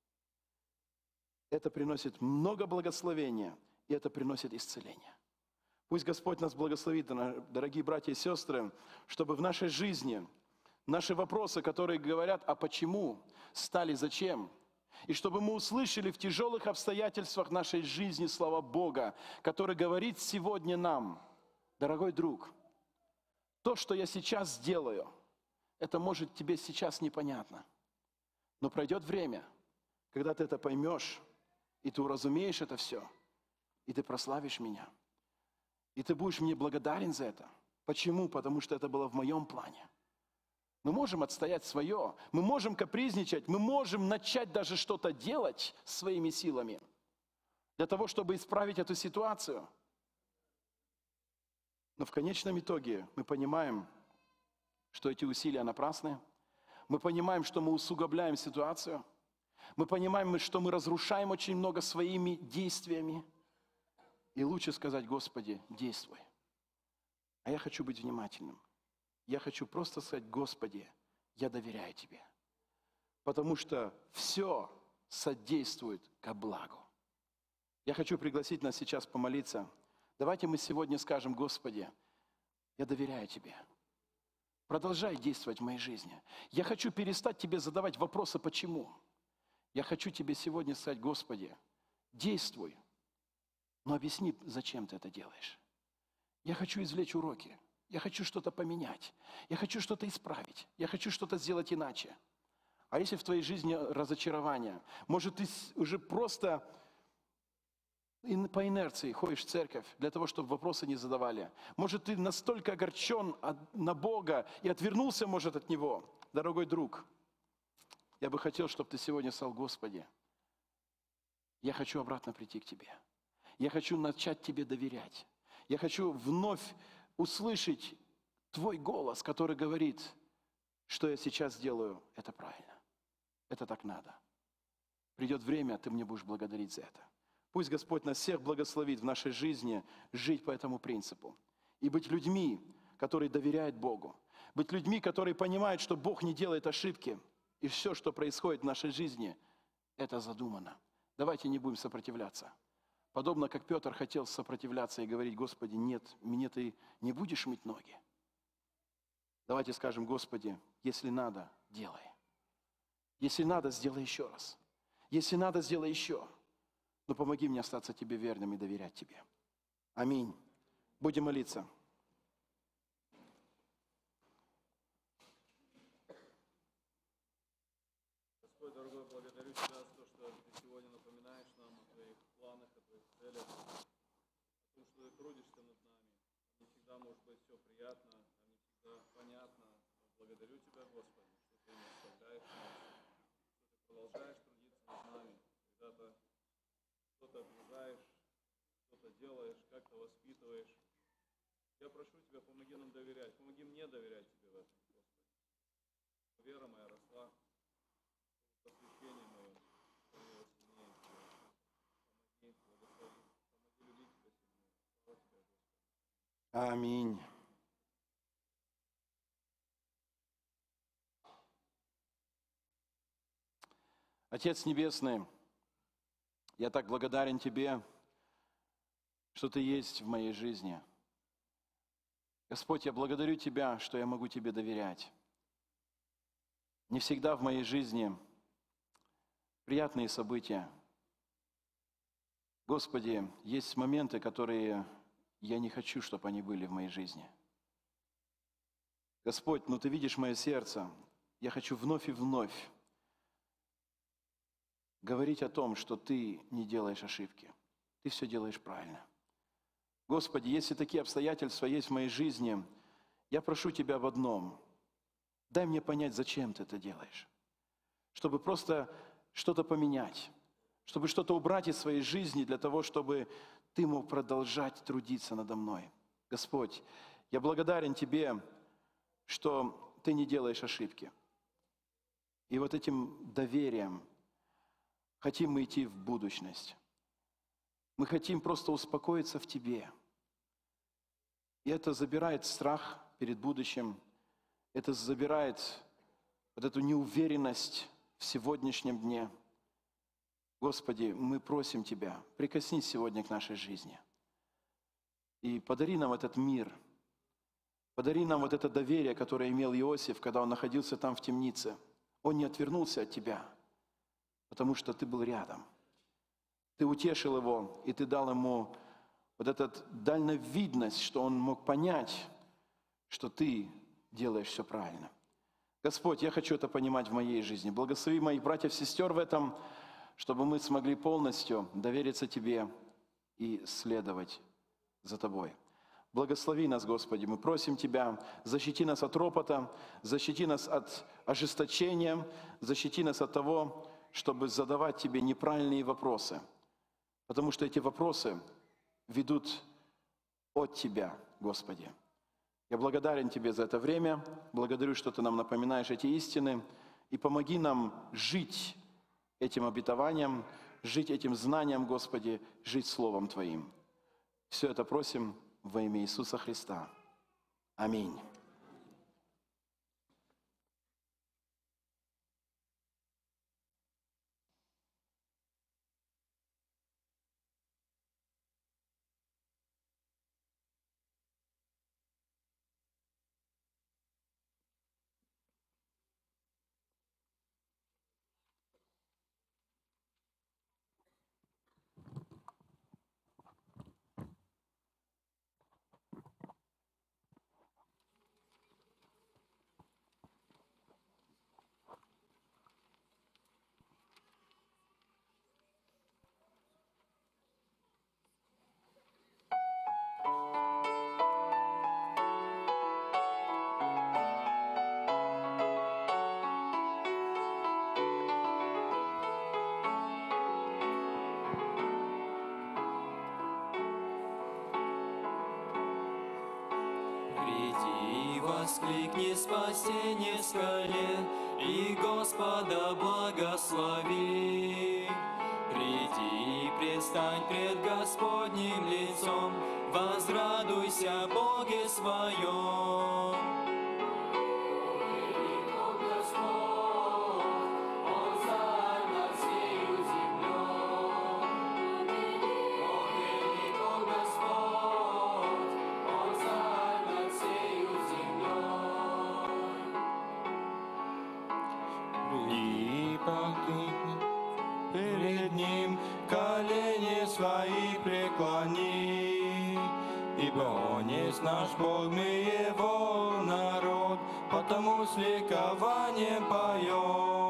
G: Это приносит много благословения, и это приносит исцеление. Пусть Господь нас благословит, дорогие братья и сестры, чтобы в нашей жизни наши вопросы, которые говорят, а почему, стали зачем. И чтобы мы услышали в тяжелых обстоятельствах нашей жизни слова Бога, который говорит сегодня нам: дорогой друг, то, что я сейчас сделаю, это может тебе сейчас непонятно. Но пройдет время, когда ты это поймешь, и ты уразумеешь это все, и ты прославишь меня. И ты будешь мне благодарен за это. Почему? Потому что это было в моем плане. Мы можем отстоять свое, мы можем капризничать, мы можем начать даже что-то делать своими силами для того, чтобы исправить эту ситуацию. Но в конечном итоге мы понимаем, что эти усилия напрасны. Мы понимаем, что мы усугубляем ситуацию. Мы понимаем, что мы разрушаем очень много своими действиями. И лучше сказать: Господи, действуй. А я хочу быть внимательным. Я хочу просто сказать: Господи, я доверяю Тебе. Потому что все содействует ко благу. Я хочу пригласить нас сейчас помолиться. Давайте мы сегодня скажем: Господи, я доверяю Тебе. Продолжай действовать в моей жизни. Я хочу перестать Тебе задавать вопросы «почему?». Я хочу Тебе сегодня сказать: Господи, действуй, но объясни, зачем Ты это делаешь. Я хочу извлечь уроки. Я хочу что-то поменять. Я хочу что-то исправить. Я хочу что-то сделать иначе. А если в твоей жизни разочарование, может, ты уже просто по инерции ходишь в церковь для того, чтобы вопросы не задавали. Может, ты настолько огорчен на Бога и отвернулся, может, от Него. Дорогой друг, я бы хотел, чтобы ты сегодня сказал: Господи, я хочу обратно прийти к Тебе. Я хочу начать Тебе доверять. Я хочу вновь услышать Твой голос, который говорит, что я сейчас делаю, это правильно. Это так надо. Придет время, ты мне будешь благодарить за это. Пусть Господь нас всех благословит в нашей жизни жить по этому принципу. И быть людьми, которые доверяют Богу. Быть людьми, которые понимают, что Бог не делает ошибки. И все, что происходит в нашей жизни, это задумано. Давайте не будем сопротивляться. Подобно как Петр хотел сопротивляться и говорить: Господи, нет, мне ты не будешь мыть ноги. Давайте скажем: Господи, если надо, делай. Если надо, сделай еще раз. Если надо, сделай еще. Но помоги мне остаться Тебе верным и доверять Тебе. Аминь. Будем молиться.
E: Господь, дорогой, благодарю Тебя за то, что Ты сегодня напоминаешь нам о Твоих планах, о Твоих целях, о том, что Ты трудишься над нами. Не всегда может быть все приятно, не всегда понятно. Но благодарю Тебя, Господи, что Ты не оставляешь нас, что Ты продолжаешь трудиться над нами, когда-то что-то окружаешь, что-то делаешь, как-то воспитываешь. Я прошу Тебя, помоги нам доверять, помоги мне доверять Тебе в этом, Господи. Вера моя росла, посвящение мое становилось сильнее. Помоги, благослови, помоги любить Тебя сильнее. Слава Тебе, Господи.
G: Аминь. Отец Небесный, я так благодарен Тебе, что Ты есть в моей жизни. Господь, я благодарю Тебя, что я могу Тебе доверять. Не всегда в моей жизни приятные события. Господи, есть моменты, которые я не хочу, чтобы они были в моей жизни. Господь, Ты видишь мое сердце. Я хочу вновь и вновь говорить о том, что Ты не делаешь ошибки. Ты все делаешь правильно. Господи, если такие обстоятельства есть в моей жизни, я прошу Тебя об одном. Дай мне понять, зачем Ты это делаешь. Чтобы просто что-то поменять. Чтобы что-то убрать из своей жизни для того, чтобы Ты мог продолжать трудиться надо мной. Господь, я благодарен Тебе, что Ты не делаешь ошибки. И вот этим доверием хотим мы идти в будущность. Мы хотим просто успокоиться в Тебе. И это забирает страх перед будущим. Это забирает вот эту неуверенность в сегодняшнем дне. Господи, мы просим Тебя, прикоснись сегодня к нашей жизни. И подари нам этот мир, Подари нам вот это доверие, которое имел Иосиф, когда он находился там в темнице. Он не отвернулся от Тебя, потому что Ты был рядом. Ты утешил его, и Ты дал ему вот эту дальновидность, что он мог понять, что Ты делаешь все правильно. Господь, я хочу это понимать в моей жизни. Благослови моих братьев и сестер в этом, чтобы мы смогли полностью довериться Тебе и следовать за Тобой. Благослови нас, Господи, мы просим Тебя, защити нас от ропота, защити нас от ожесточения, защити нас от того, чтобы задавать Тебе неправильные вопросы, потому что эти вопросы ведут от Тебя, Господи. Я благодарен Тебе за это время, благодарю, что Ты нам напоминаешь эти истины, и помоги нам жить этим обетованием, жить этим знанием, Господи, жить Словом Твоим. Все это просим во имя Иисуса Христа. Аминь.
D: Приди и воскликни спасение в скале, и Господа благослови. Приди и предстань пред Господним лицом, возрадуйся Боге своем.
H: И покликни перед Ним, колени свои преклони. Ибо Он есть наш Бог, мы Его народ, потому с ликованием поем.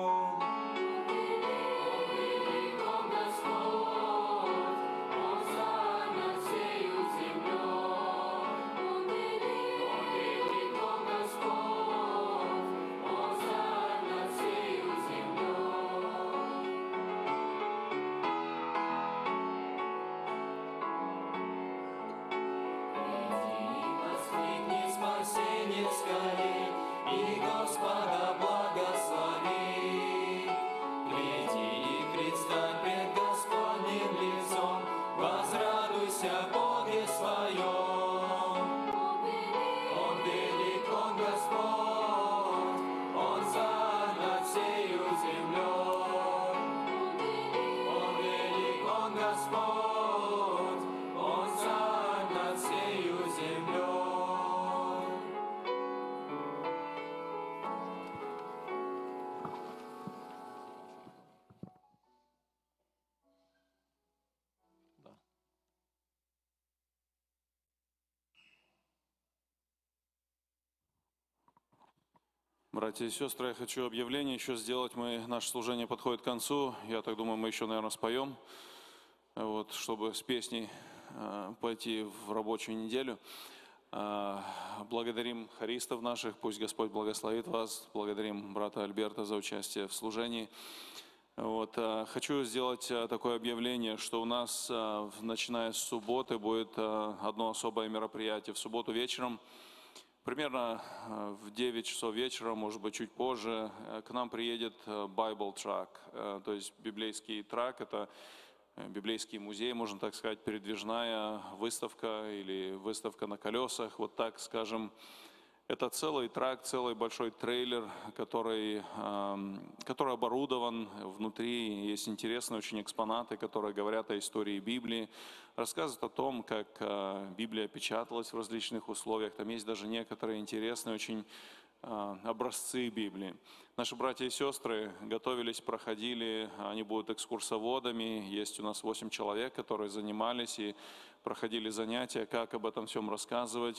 D: Воскликни спасение в скале, и Господа благослови. Приди и предстань пред Господним лицом, возрадуйся Боге своем. Он велик, Он Господь, Он царь над всею землей. Он велик, Он Господь, Он царь над всею землей.
E: Братья и сестры, я хочу объявление еще сделать. Наше служение подходит к концу. Я так думаю, мы еще, наверное, споем, вот, чтобы с песней пойти в рабочую неделю. Благодарим хористов наших, пусть Господь благословит вас. Благодарим брата Альберта за участие в служении. Вот, хочу сделать такое объявление, что у нас, начиная с субботы, будет одно особое мероприятие. В субботу вечером, примерно в 9 часов вечера, может быть, чуть позже, к нам приедет Bible Truck, то есть библейский трак. Это библейский музей, можно так сказать, передвижная выставка или выставка на колесах, вот так скажем. Это целый трак, целый большой трейлер, который оборудован. Внутри есть интересные очень экспонаты, которые говорят о истории Библии, рассказывают о том, как Библия печаталась в различных условиях. Там есть даже некоторые интересные очень образцы Библии. Наши братья и сестры готовились, проходили, они будут экскурсоводами. Есть у нас 8 человек, которые занимались и проходили занятия, как об этом всем рассказывать.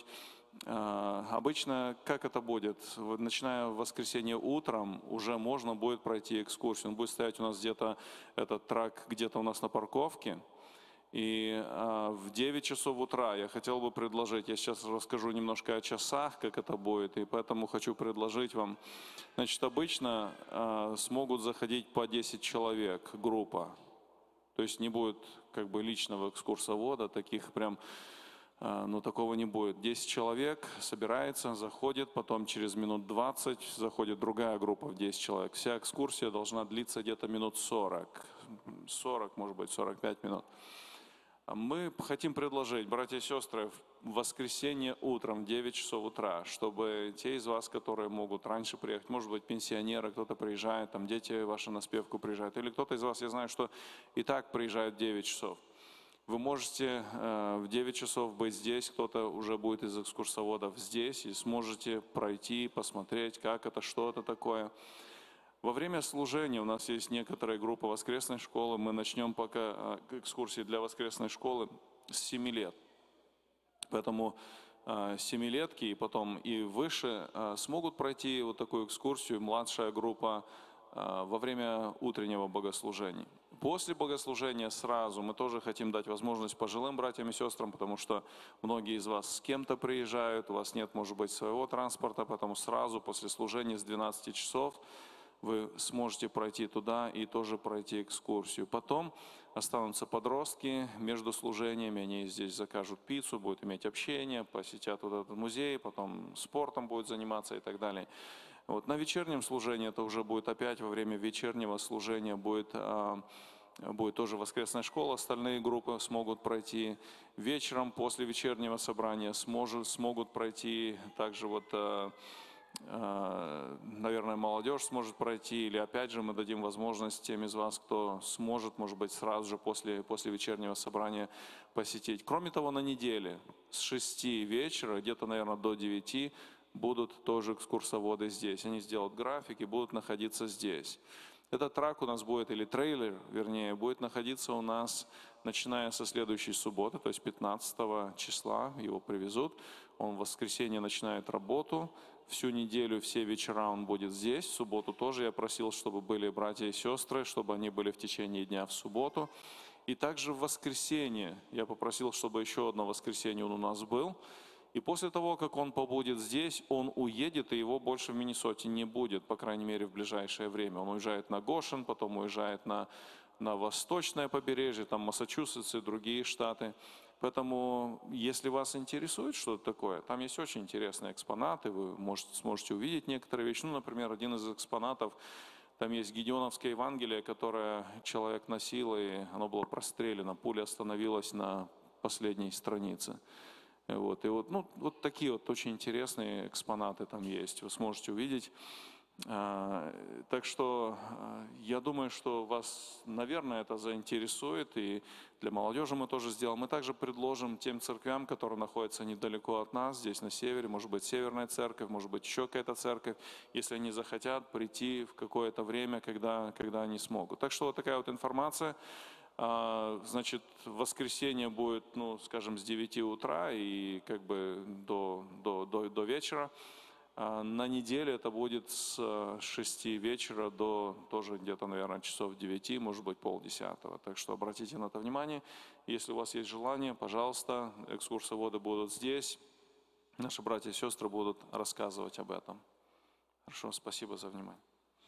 E: Обычно как это будет? Начиная в воскресенье утром уже можно будет пройти экскурсию. Он будет стоять у нас где-то, этот трак где-то у нас на парковке. И в 9 часов утра я хотел бы предложить, я сейчас расскажу немножко о часах, как это будет, и поэтому хочу предложить вам. Значит, обычно смогут заходить по 10 человек, группа. То есть не будет как бы личного экскурсовода, таких прям, ну такого не будет. 10 человек собирается, заходит, потом через минут 20 заходит другая группа в 10 человек. Вся экскурсия должна длиться где-то минут 40, может быть 45 минут. Мы хотим предложить, братья и сестры, в воскресенье утром, в 9 часов утра, чтобы те из вас, которые могут раньше приехать, может быть, пенсионеры, кто-то приезжает, там дети ваши на спевку приезжают, или кто-то из вас, я знаю, что и так приезжает в 9 часов. Вы можете в 9 часов быть здесь, кто-то уже будет из экскурсоводов здесь, и сможете пройти, посмотреть, как это, что это такое. Во время служения у нас есть некоторая группа воскресной школы. Мы начнем пока экскурсии для воскресной школы с 7 лет. Поэтому 7-летки и потом и выше смогут пройти вот такую экскурсию, младшая группа, во время утреннего богослужения. После богослужения сразу мы тоже хотим дать возможность пожилым братьям и сестрам, потому что многие из вас с кем-то приезжают, у вас нет, может быть, своего транспорта, поэтому сразу после служения с 12 часов вы сможете пройти туда и тоже пройти экскурсию. Потом останутся подростки между служениями, они здесь закажут пиццу, будут иметь общение, посетят вот этот музей, потом спортом будут заниматься и так далее. Вот. На вечернем служении это уже будет опять во время вечернего служения будет тоже воскресная школа, остальные группы смогут пройти. Вечером после вечернего собрания смогут пройти также вот наверное, молодежь сможет пройти, или опять же мы дадим возможность тем из вас, кто сможет, может быть, сразу же после вечернего собрания посетить. Кроме того, на неделе с 6 вечера, где-то, наверное, до 9 будут тоже экскурсоводы здесь. Они сделают график и будут находиться здесь. Этот трак у нас будет, или трейлер, вернее, будет находиться у нас, начиная со следующей субботы, то есть 15 числа его привезут. Он в воскресенье начинает работу. Всю неделю, все вечера он будет здесь. В субботу тоже я просил, чтобы были братья и сестры, чтобы они были в течение дня в субботу. И также в воскресенье я попросил, чтобы еще одно воскресенье он у нас был. И после того, как он побудет здесь, он уедет, и его больше в Миннесоте не будет, по крайней мере, в ближайшее время. Он уезжает на Гошен, потом уезжает на восточное побережье, там Массачусетс и другие штаты. Поэтому, если вас интересует что-то такое, там есть очень интересные экспонаты, вы сможете увидеть некоторые вещи. Ну, например, один из экспонатов, там есть Гедеоновское Евангелие, которое человек носил, и оно было прострелено, пуля остановилась на последней странице. Вот. И вот такие вот очень интересные экспонаты там есть, вы сможете увидеть. Так что я думаю, что вас, наверное, это заинтересует, и для молодежи мы тоже сделаем. Мы также предложим тем церквям, которые находятся недалеко от нас, здесь на севере, может быть, Северная церковь, может быть, еще какая-то церковь, если они захотят прийти в какое-то время, когда они смогут. Так что вот такая вот информация. Значит, воскресенье будет, ну, скажем, с 9 утра и как бы до вечера. На неделе это будет с 6 вечера до тоже где-то, наверное, часов 9, может быть, 9:30. Так что обратите на это внимание. Если у вас есть желание, пожалуйста, экскурсоводы будут здесь. Наши братья и сестры будут рассказывать об этом. Хорошо, спасибо за внимание.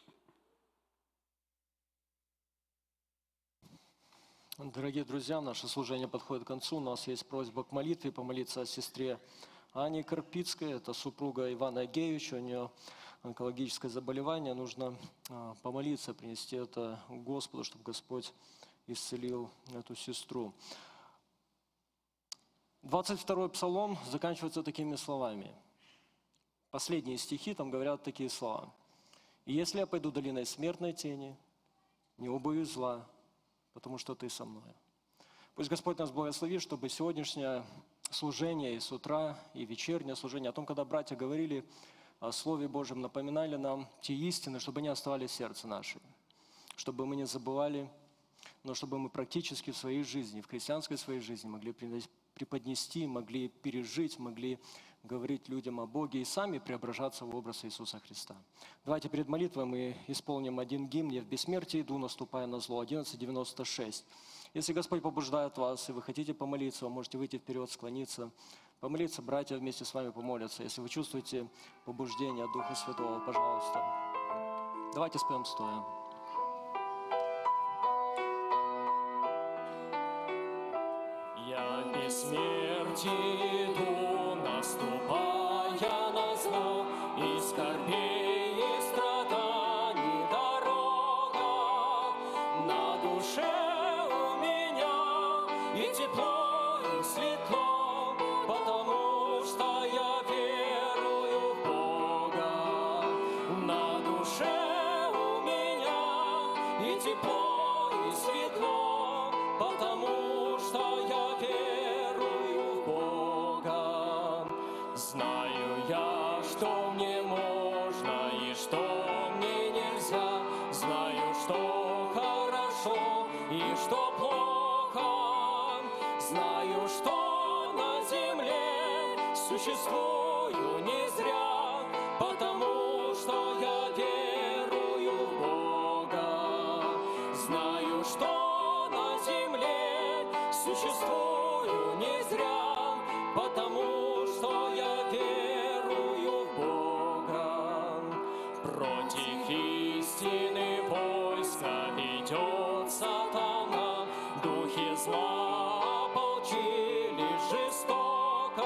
C: Дорогие друзья, наше служение подходит к концу. У нас есть просьба к молитве, помолиться о сестре Ане Карпицкой. Это супруга Ивана Агеевича, у нее онкологическое заболевание. Нужно помолиться, принести это к Господу, чтобы Господь исцелил эту сестру. 22-й псалом заканчивается такими словами. последние стихи, там говорят такие слова. «И если я пойду долиной смертной тени, не убоюсь зла, потому что Ты со мной». Пусть Господь нас благословит, чтобы сегодняшнее служение и с утра, и вечернее служение, о том, когда братья говорили о Слове Божьем, напоминали нам те истины, чтобы они оставались в сердце нашем, чтобы мы не забывали, но чтобы мы практически в своей жизни, в христианской своей жизни могли преподнести, могли пережить, могли говорить людям о Боге и сами преображаться в образ Иисуса Христа. Давайте перед молитвой мы исполним один гимн «Я в бессмертии иду, наступая на зло», 1196. Если Господь побуждает вас, и вы хотите помолиться, вы можете выйти вперед, склониться, помолиться, братья вместе с вами помолятся. Если вы чувствуете побуждение от Духа Святого, пожалуйста. Давайте споем стоя.
A: Я в бессмертии иду, наступая на зло, и скорбей и страданий дорога. На душе у меня и тепло, и светло, потому что я верую в Бога. На душе у меня и тепло, и светло, потому что я верую в Бога. Знаю я, что мне можно и что мне нельзя. Знаю, что хорошо и что плохо. Знаю, что на земле существую не зря, потому что я верую в Бога. Знаю, что на земле существую не зря, потому что я верую в Бога. Против истины войска ведет сатана, духи зла ополчились жестоко.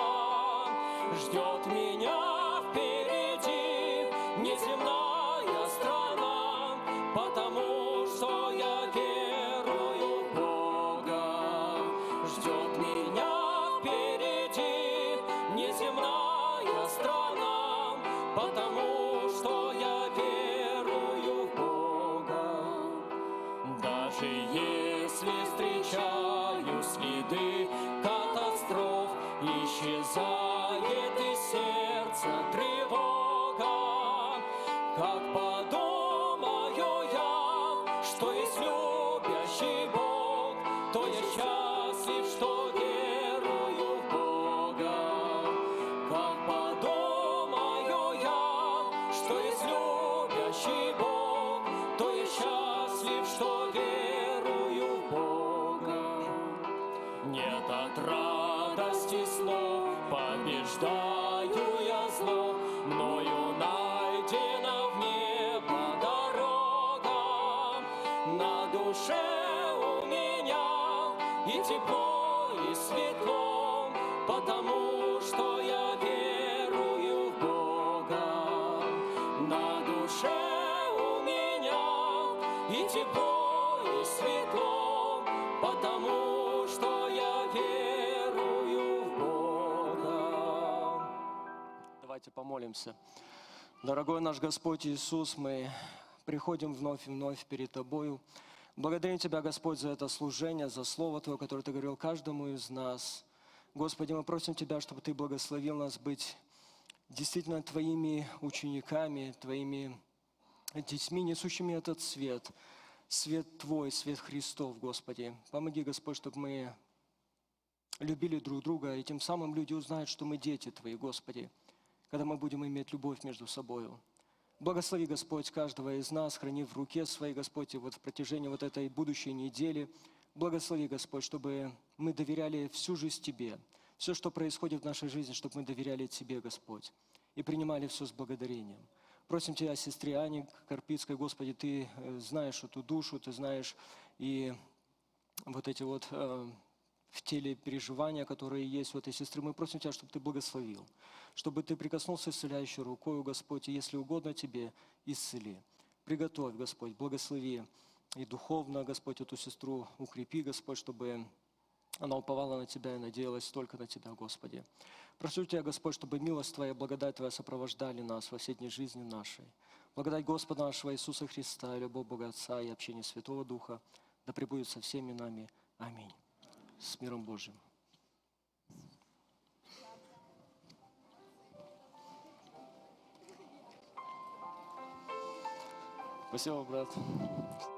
A: Ждет меня впереди неземная страна, потому что я верую в Бога. Ждет меня впереди неземная страна, потому что я верую в Бога. Даже если встречаю следы катастроф, исчезает из сердца тревога. Как подумаю я, что есть любящий Бог, то я счастлив, что верую в Бога. Как подумаю я, что есть любящий Бог, то я счастлив, что верую в Бога. Нет от радости слов, побеждаю я зло, мною найдена в небо дорога. На душе у меня и тепло, и светло, потому что я верую в Бога. На душе у меня и тепло, и светло, потому что я верую в Бога.
C: Давайте помолимся. Дорогой наш Господь Иисус, мы приходим вновь и вновь перед Тобою. Благодарим Тебя, Господь, за это служение, за Слово Твое, которое Ты говорил каждому из нас. Господи, мы просим Тебя, чтобы Ты благословил нас быть действительно Твоими учениками, Твоими детьми, несущими этот свет. Свет Твой, свет Христов, Господи. Помоги, Господь, чтобы мы любили друг друга, и тем самым люди узнают, что мы дети Твои, Господи, когда мы будем иметь любовь между собою. Благослови, Господь, каждого из нас, храни в руке своей, Господь, и вот в протяжении вот этой будущей недели. Благослови, Господь, чтобы мы доверяли всю жизнь Тебе. Все, что происходит в нашей жизни, чтобы мы доверяли Тебе, Господь, и принимали все с благодарением. Просим Тебя, сестре Ане Карпицкой, Господи, Ты знаешь эту душу, Ты знаешь и вот эти вот в теле переживания, которые есть у этой сестры. Мы просим Тебя, чтобы Ты благословил, чтобы Ты прикоснулся исцеляющей рукой, Господь, и если угодно Тебе, исцели. Приготовь, Господь, благослови и духовно, Господь, эту сестру укрепи, Господь, чтобы Она уповала на Тебя и надеялась только на Тебя, Господи. Прошу Тебя, Господь, чтобы милость Твоя и благодать Твоя сопровождали нас во все дни жизни нашей. Благодать Господа нашего Иисуса Христа, и любовь Бога Отца, и общение Святого Духа да пребудет со всеми нами. Аминь. С миром Божьим. Спасибо, брат.